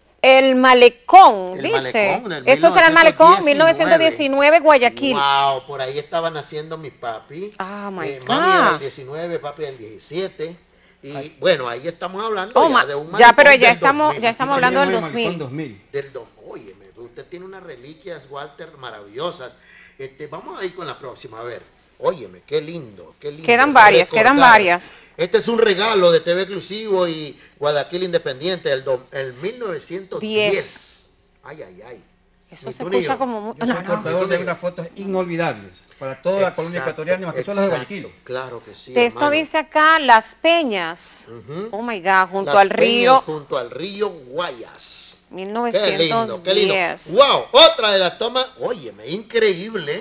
[SPEAKER 5] el malecón.
[SPEAKER 4] El
[SPEAKER 5] dice.
[SPEAKER 4] malecón del
[SPEAKER 5] Esto será el malecón mil novecientos
[SPEAKER 4] mil novecientos
[SPEAKER 5] diecinueve, Guayaquil.
[SPEAKER 4] Wow, por ahí estaba naciendo mi papi.
[SPEAKER 5] Oh my
[SPEAKER 4] Eh,
[SPEAKER 5] God.
[SPEAKER 4] mami era el diecinueve, papi era el diecisiete. Y bueno, ahí estamos hablando
[SPEAKER 5] Oh,
[SPEAKER 4] ya
[SPEAKER 5] ma-
[SPEAKER 4] de un
[SPEAKER 5] ya, pero
[SPEAKER 4] malecón
[SPEAKER 5] ya
[SPEAKER 4] del
[SPEAKER 5] estamos,
[SPEAKER 4] dos mil.
[SPEAKER 5] ya estamos hablando del dos mil.
[SPEAKER 20] dos mil.
[SPEAKER 4] Del dos, óyeme, usted tiene unas reliquias, Walter, maravillosas. Este, vamos a ir con la próxima, a ver. Óyeme, qué lindo, qué lindo.
[SPEAKER 5] Quedan
[SPEAKER 4] Se
[SPEAKER 5] varias,
[SPEAKER 4] recordar.
[SPEAKER 5] quedan varias.
[SPEAKER 4] Este es un regalo de T V Exclusivo y Guayaquil Independiente, el, do- el mil novecientos diez.
[SPEAKER 5] Diez.
[SPEAKER 4] Ay, ay, ay.
[SPEAKER 5] Eso
[SPEAKER 4] Ni
[SPEAKER 5] se
[SPEAKER 4] tú ni
[SPEAKER 5] escucha
[SPEAKER 4] yo.
[SPEAKER 5] como... mu-
[SPEAKER 20] Yo soy
[SPEAKER 5] no, no.
[SPEAKER 20] portador de unas fotos inolvidables para toda la colonia
[SPEAKER 4] Exacto,
[SPEAKER 20] ecuatoriana, más que solo los de
[SPEAKER 4] exacto.
[SPEAKER 20] Guayaquil.
[SPEAKER 4] Claro que sí.
[SPEAKER 5] De esto
[SPEAKER 4] hermano.
[SPEAKER 5] dice acá Las Peñas.
[SPEAKER 4] Ujú.
[SPEAKER 5] Oh my God, junto
[SPEAKER 4] Las
[SPEAKER 5] al
[SPEAKER 4] Peñas
[SPEAKER 5] río
[SPEAKER 4] Junto al río Guayas. Qué lindo, qué lindo.
[SPEAKER 5] mil novecientos diez.
[SPEAKER 4] Wow, otra de las tomas, óyeme, increíble.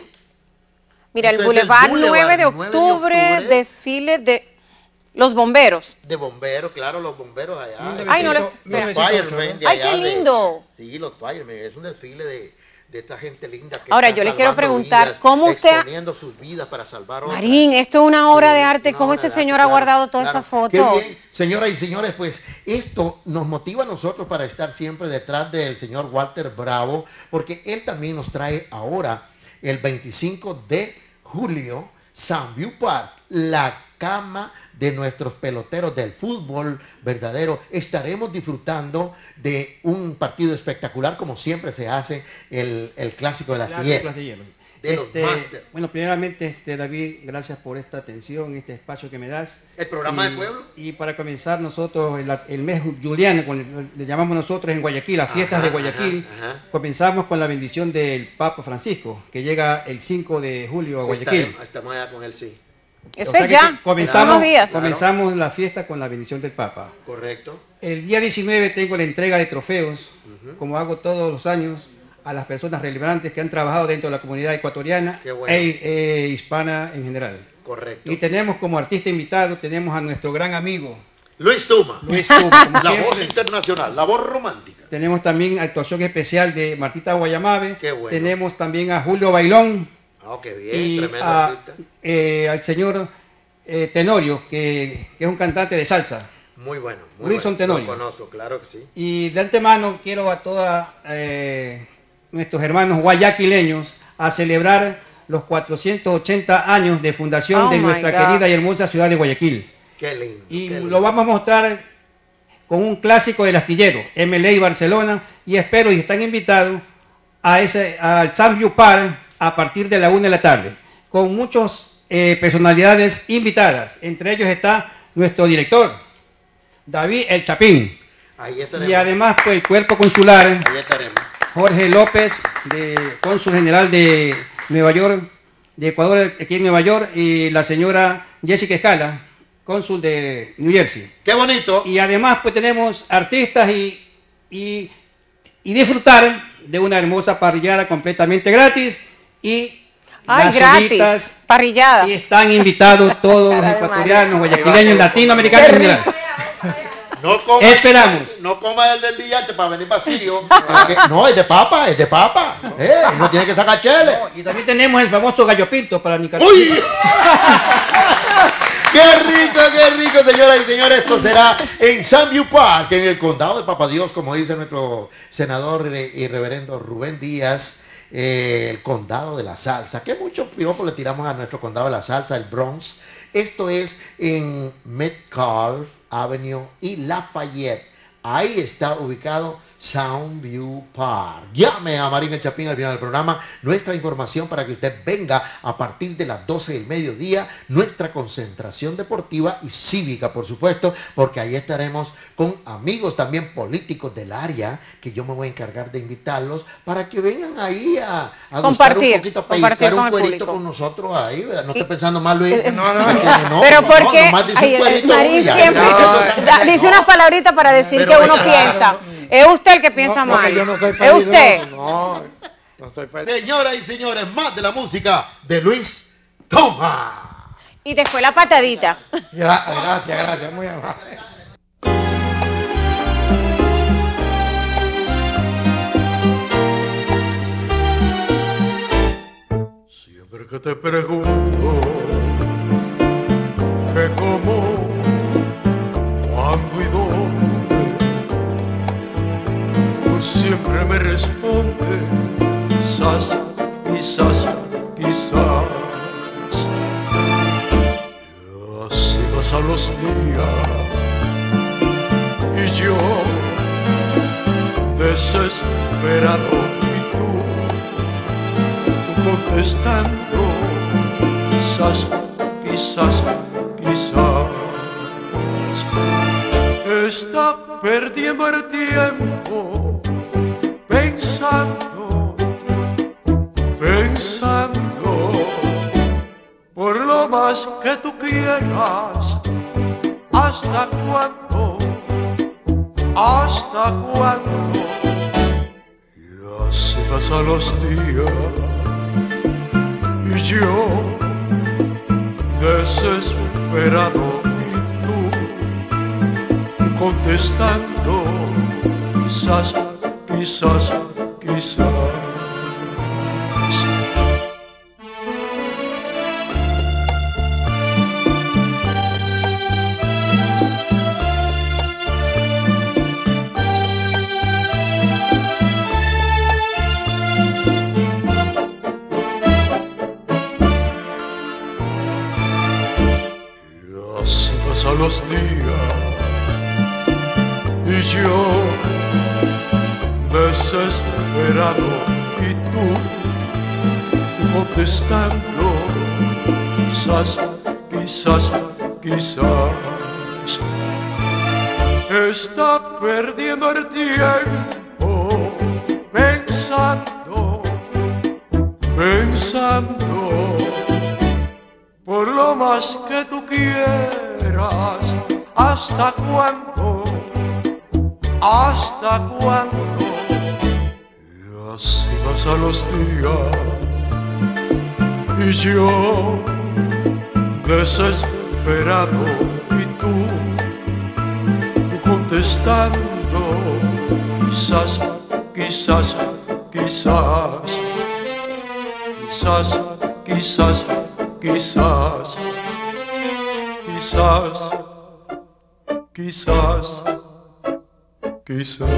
[SPEAKER 5] Mira, el
[SPEAKER 4] Eso es el
[SPEAKER 5] Boulevard
[SPEAKER 4] Boulevard
[SPEAKER 5] nueve de
[SPEAKER 4] nueve de
[SPEAKER 5] octubre,
[SPEAKER 4] octubre.
[SPEAKER 5] desfile de los bomberos.
[SPEAKER 4] De bomberos, claro, los bomberos allá.
[SPEAKER 5] Ay, no le-
[SPEAKER 4] Los
[SPEAKER 5] espera.
[SPEAKER 4] firemen de
[SPEAKER 5] Ay,
[SPEAKER 4] allá.
[SPEAKER 5] qué
[SPEAKER 4] de-
[SPEAKER 5] lindo.
[SPEAKER 4] sí, los firemen, es un desfile de, de esta gente linda que
[SPEAKER 5] Ahora,
[SPEAKER 4] está
[SPEAKER 5] yo le quiero
[SPEAKER 4] salvando
[SPEAKER 5] preguntar,
[SPEAKER 4] vidas,
[SPEAKER 5] ¿cómo usted ha-
[SPEAKER 4] exponiendo sus vidas para salvar otras.
[SPEAKER 5] Marín, esto es una obra de arte.
[SPEAKER 4] Una
[SPEAKER 5] ¿Cómo
[SPEAKER 4] obra
[SPEAKER 5] este
[SPEAKER 4] de arte,
[SPEAKER 5] señor ha
[SPEAKER 4] claro,
[SPEAKER 5] guardado todas
[SPEAKER 4] claro.
[SPEAKER 5] esas fotos?
[SPEAKER 4] Qué bien. Señoras y señores, pues esto nos motiva a nosotros para estar siempre detrás del señor Walter Bravo, porque él también nos trae ahora, el veinticinco de julio, Sunview Park, la cama de nuestros peloteros del fútbol verdadero. Estaremos disfrutando de un partido espectacular, como siempre se hace, el, el clásico de las
[SPEAKER 20] Claro,
[SPEAKER 4] tierras.
[SPEAKER 20] las de hielo.
[SPEAKER 4] De los
[SPEAKER 20] Este,
[SPEAKER 4] Masters.
[SPEAKER 20] bueno, primeramente, este, David, gracias por esta atención, este espacio que me das.
[SPEAKER 4] El programa
[SPEAKER 20] Y-
[SPEAKER 4] del pueblo.
[SPEAKER 20] Y para comenzar nosotros, el, el mes juliano, como le, le llamamos nosotros en Guayaquil, las fiestas de
[SPEAKER 4] Ajá,
[SPEAKER 20] Guayaquil,
[SPEAKER 4] ajá, ajá.
[SPEAKER 20] comenzamos con la bendición del Papa Francisco, que llega el cinco de julio a Guayaquil.
[SPEAKER 4] Estaremos, estamos allá con él, sí.
[SPEAKER 5] Eso
[SPEAKER 20] O sea
[SPEAKER 5] es
[SPEAKER 20] que
[SPEAKER 5] ya.
[SPEAKER 20] Comenzamos,
[SPEAKER 5] unos días.
[SPEAKER 20] comenzamos la fiesta con la bendición del Papa.
[SPEAKER 4] Correcto.
[SPEAKER 20] El día diecinueve tengo la entrega de trofeos, como hago todos los años, a las personas relevantes que han trabajado dentro de la comunidad ecuatoriana
[SPEAKER 4] Qué bueno.
[SPEAKER 20] e e hispana en general.
[SPEAKER 4] Correcto.
[SPEAKER 20] Y tenemos como artista invitado, tenemos a nuestro gran amigo
[SPEAKER 4] Luis Tuma.
[SPEAKER 20] Luis Tuma, como
[SPEAKER 4] La
[SPEAKER 20] siempre.
[SPEAKER 4] voz internacional, la voz romántica.
[SPEAKER 20] Tenemos también actuación especial de Martita Guayamabe.
[SPEAKER 4] Qué bueno.
[SPEAKER 20] Tenemos también a Julio Bailón
[SPEAKER 4] Ah, qué bien,
[SPEAKER 20] y
[SPEAKER 4] tremendo
[SPEAKER 20] a,
[SPEAKER 4] artista.
[SPEAKER 20] eh, al señor eh, Tenorio, que, que es un cantante de salsa.
[SPEAKER 4] Muy bueno. Muy
[SPEAKER 20] Wilson
[SPEAKER 4] bueno.
[SPEAKER 20] Tenorio.
[SPEAKER 4] Lo conozco, claro que sí.
[SPEAKER 20] Y de antemano quiero a todos nuestros hermanos guayaquileños a celebrar los cuatrocientos ochenta años de fundación
[SPEAKER 5] Oh
[SPEAKER 20] de
[SPEAKER 5] my
[SPEAKER 20] nuestra
[SPEAKER 5] God.
[SPEAKER 20] querida y hermosa ciudad de Guayaquil.
[SPEAKER 4] Qué lindo.
[SPEAKER 20] Y
[SPEAKER 4] qué lindo.
[SPEAKER 20] lo vamos a mostrar con un clásico del astillero, M L A y Barcelona, y espero y están invitados a ese, al Sunview Park a partir de la una de la tarde, con muchas eh, personalidades invitadas. Entre ellos está nuestro director, David El Chapín,
[SPEAKER 4] Ahí estaremos.
[SPEAKER 20] y además pues, el cuerpo consular,
[SPEAKER 4] Ahí estaremos.
[SPEAKER 20] Jorge López, de cónsul general de Nueva York, de Ecuador, aquí en Nueva York, y la señora Jessica Escala, cónsul de New Jersey.
[SPEAKER 4] Qué bonito.
[SPEAKER 20] Y además pues tenemos artistas y, y, y disfrutar de una hermosa parrillada completamente gratis y
[SPEAKER 5] Ay,
[SPEAKER 20] las
[SPEAKER 5] gratis.
[SPEAKER 20] solitas,
[SPEAKER 5] Parrillada.
[SPEAKER 20] y están invitados todos los ecuatorianos, guayaquileños, latinoamericanos en general.
[SPEAKER 4] No coma,
[SPEAKER 20] Esperamos.
[SPEAKER 4] No coma el del día para venir vacío. Porque- no, es de papa, es de papa. Eh, no tiene que sacar chele.
[SPEAKER 20] Y también tenemos el famoso gallo pinto para Nicaragua.
[SPEAKER 4] ¡Uy! Qué rico, qué rico, señoras y señores. Esto será en Sunview Park, en el condado de Papadios, como dice nuestro senador y reverendo Rubén Díaz. Eh, el condado de la salsa, que muchos piropos le tiramos a nuestro condado de la salsa, el Bronx. Esto es en Metcalfe Avenue y Lafayette. Ahí está ubicado Sunview Park. Llame a Marina Chapín al final del programa. Nuestra información para que usted venga a partir de las doce del mediodía. Nuestra concentración deportiva y cívica, por supuesto, porque ahí estaremos con amigos también políticos del área, que yo me voy a encargar de invitarlos para que vengan ahí a, a
[SPEAKER 5] compartir,
[SPEAKER 4] un poquito, a pellizcar un cuerito con nosotros ahí, ¿verdad? No estoy pensando mal, Luis.
[SPEAKER 5] No, no, no. no pero porque no, Marín siempre no, dice unas palabritas para decir que uno piensa. Es usted el que piensa
[SPEAKER 19] no,
[SPEAKER 5] mal.
[SPEAKER 19] Yo no soy
[SPEAKER 5] es usted.
[SPEAKER 19] No, no soy
[SPEAKER 4] Señoras y señores, más de la música de Luis Toma.
[SPEAKER 5] Y después la patadita.
[SPEAKER 19] Gracias, gracias, muy amable.
[SPEAKER 18] Siempre que te pregunto que cómo, cuándo y dónde, tú siempre me respondes, quizás, quizás, quizás. Y así pasan los días y yo desesperado y tú, tú contestando, quizás, quizás, quizás. Está perdiendo el tiempo pensando, pensando, por lo más que tú quieras. ¿Hasta cuándo? ¿Hasta cuándo? Y así pasan los días y yo desesperado y tú contestando, quizás, quizás, quizás. Y así pasan los días y yo desesperado y tú, tú contestando, quizás, quizás, quizás. Está perdiendo el tiempo pensando, pensando, por lo más que tú quieras. ¿Hasta cuándo? ¿Hasta cuándo? Y así pasan los días y yo desesperado y tú, tú contestando, quizás, quizás, quizás, quizás, quizás, quizás, quizás, quizás. Quizás.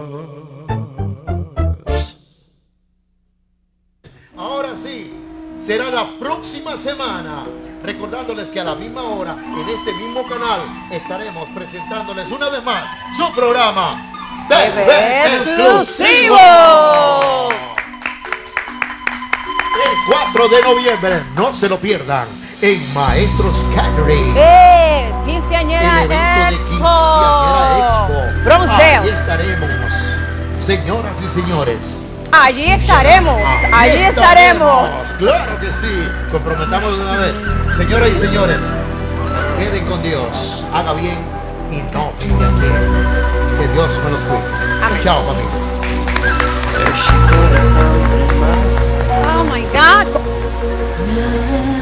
[SPEAKER 4] Ahora sí, será la próxima semana. Recordándoles que a la misma hora, en este mismo canal, estaremos presentándoles una vez más su programa T V Exclusivo. El cuatro de noviembre, no se lo pierdan, en Maestros Catering.
[SPEAKER 5] ¡Eh! Quinceañera
[SPEAKER 4] El evento de
[SPEAKER 5] Expo.
[SPEAKER 4] Quinceañera Expo.
[SPEAKER 5] Bronzeo.
[SPEAKER 4] Ahí estaremos, señoras y señores.
[SPEAKER 5] Allí estaremos,
[SPEAKER 4] Ahí
[SPEAKER 5] allí estaremos.
[SPEAKER 4] Claro que sí. Comprometamos de una vez. Señoras y señores, queden con Dios. Haga bien y no pidan bien. Que Dios me los cuide. Chao, familia.
[SPEAKER 5] Oh my God.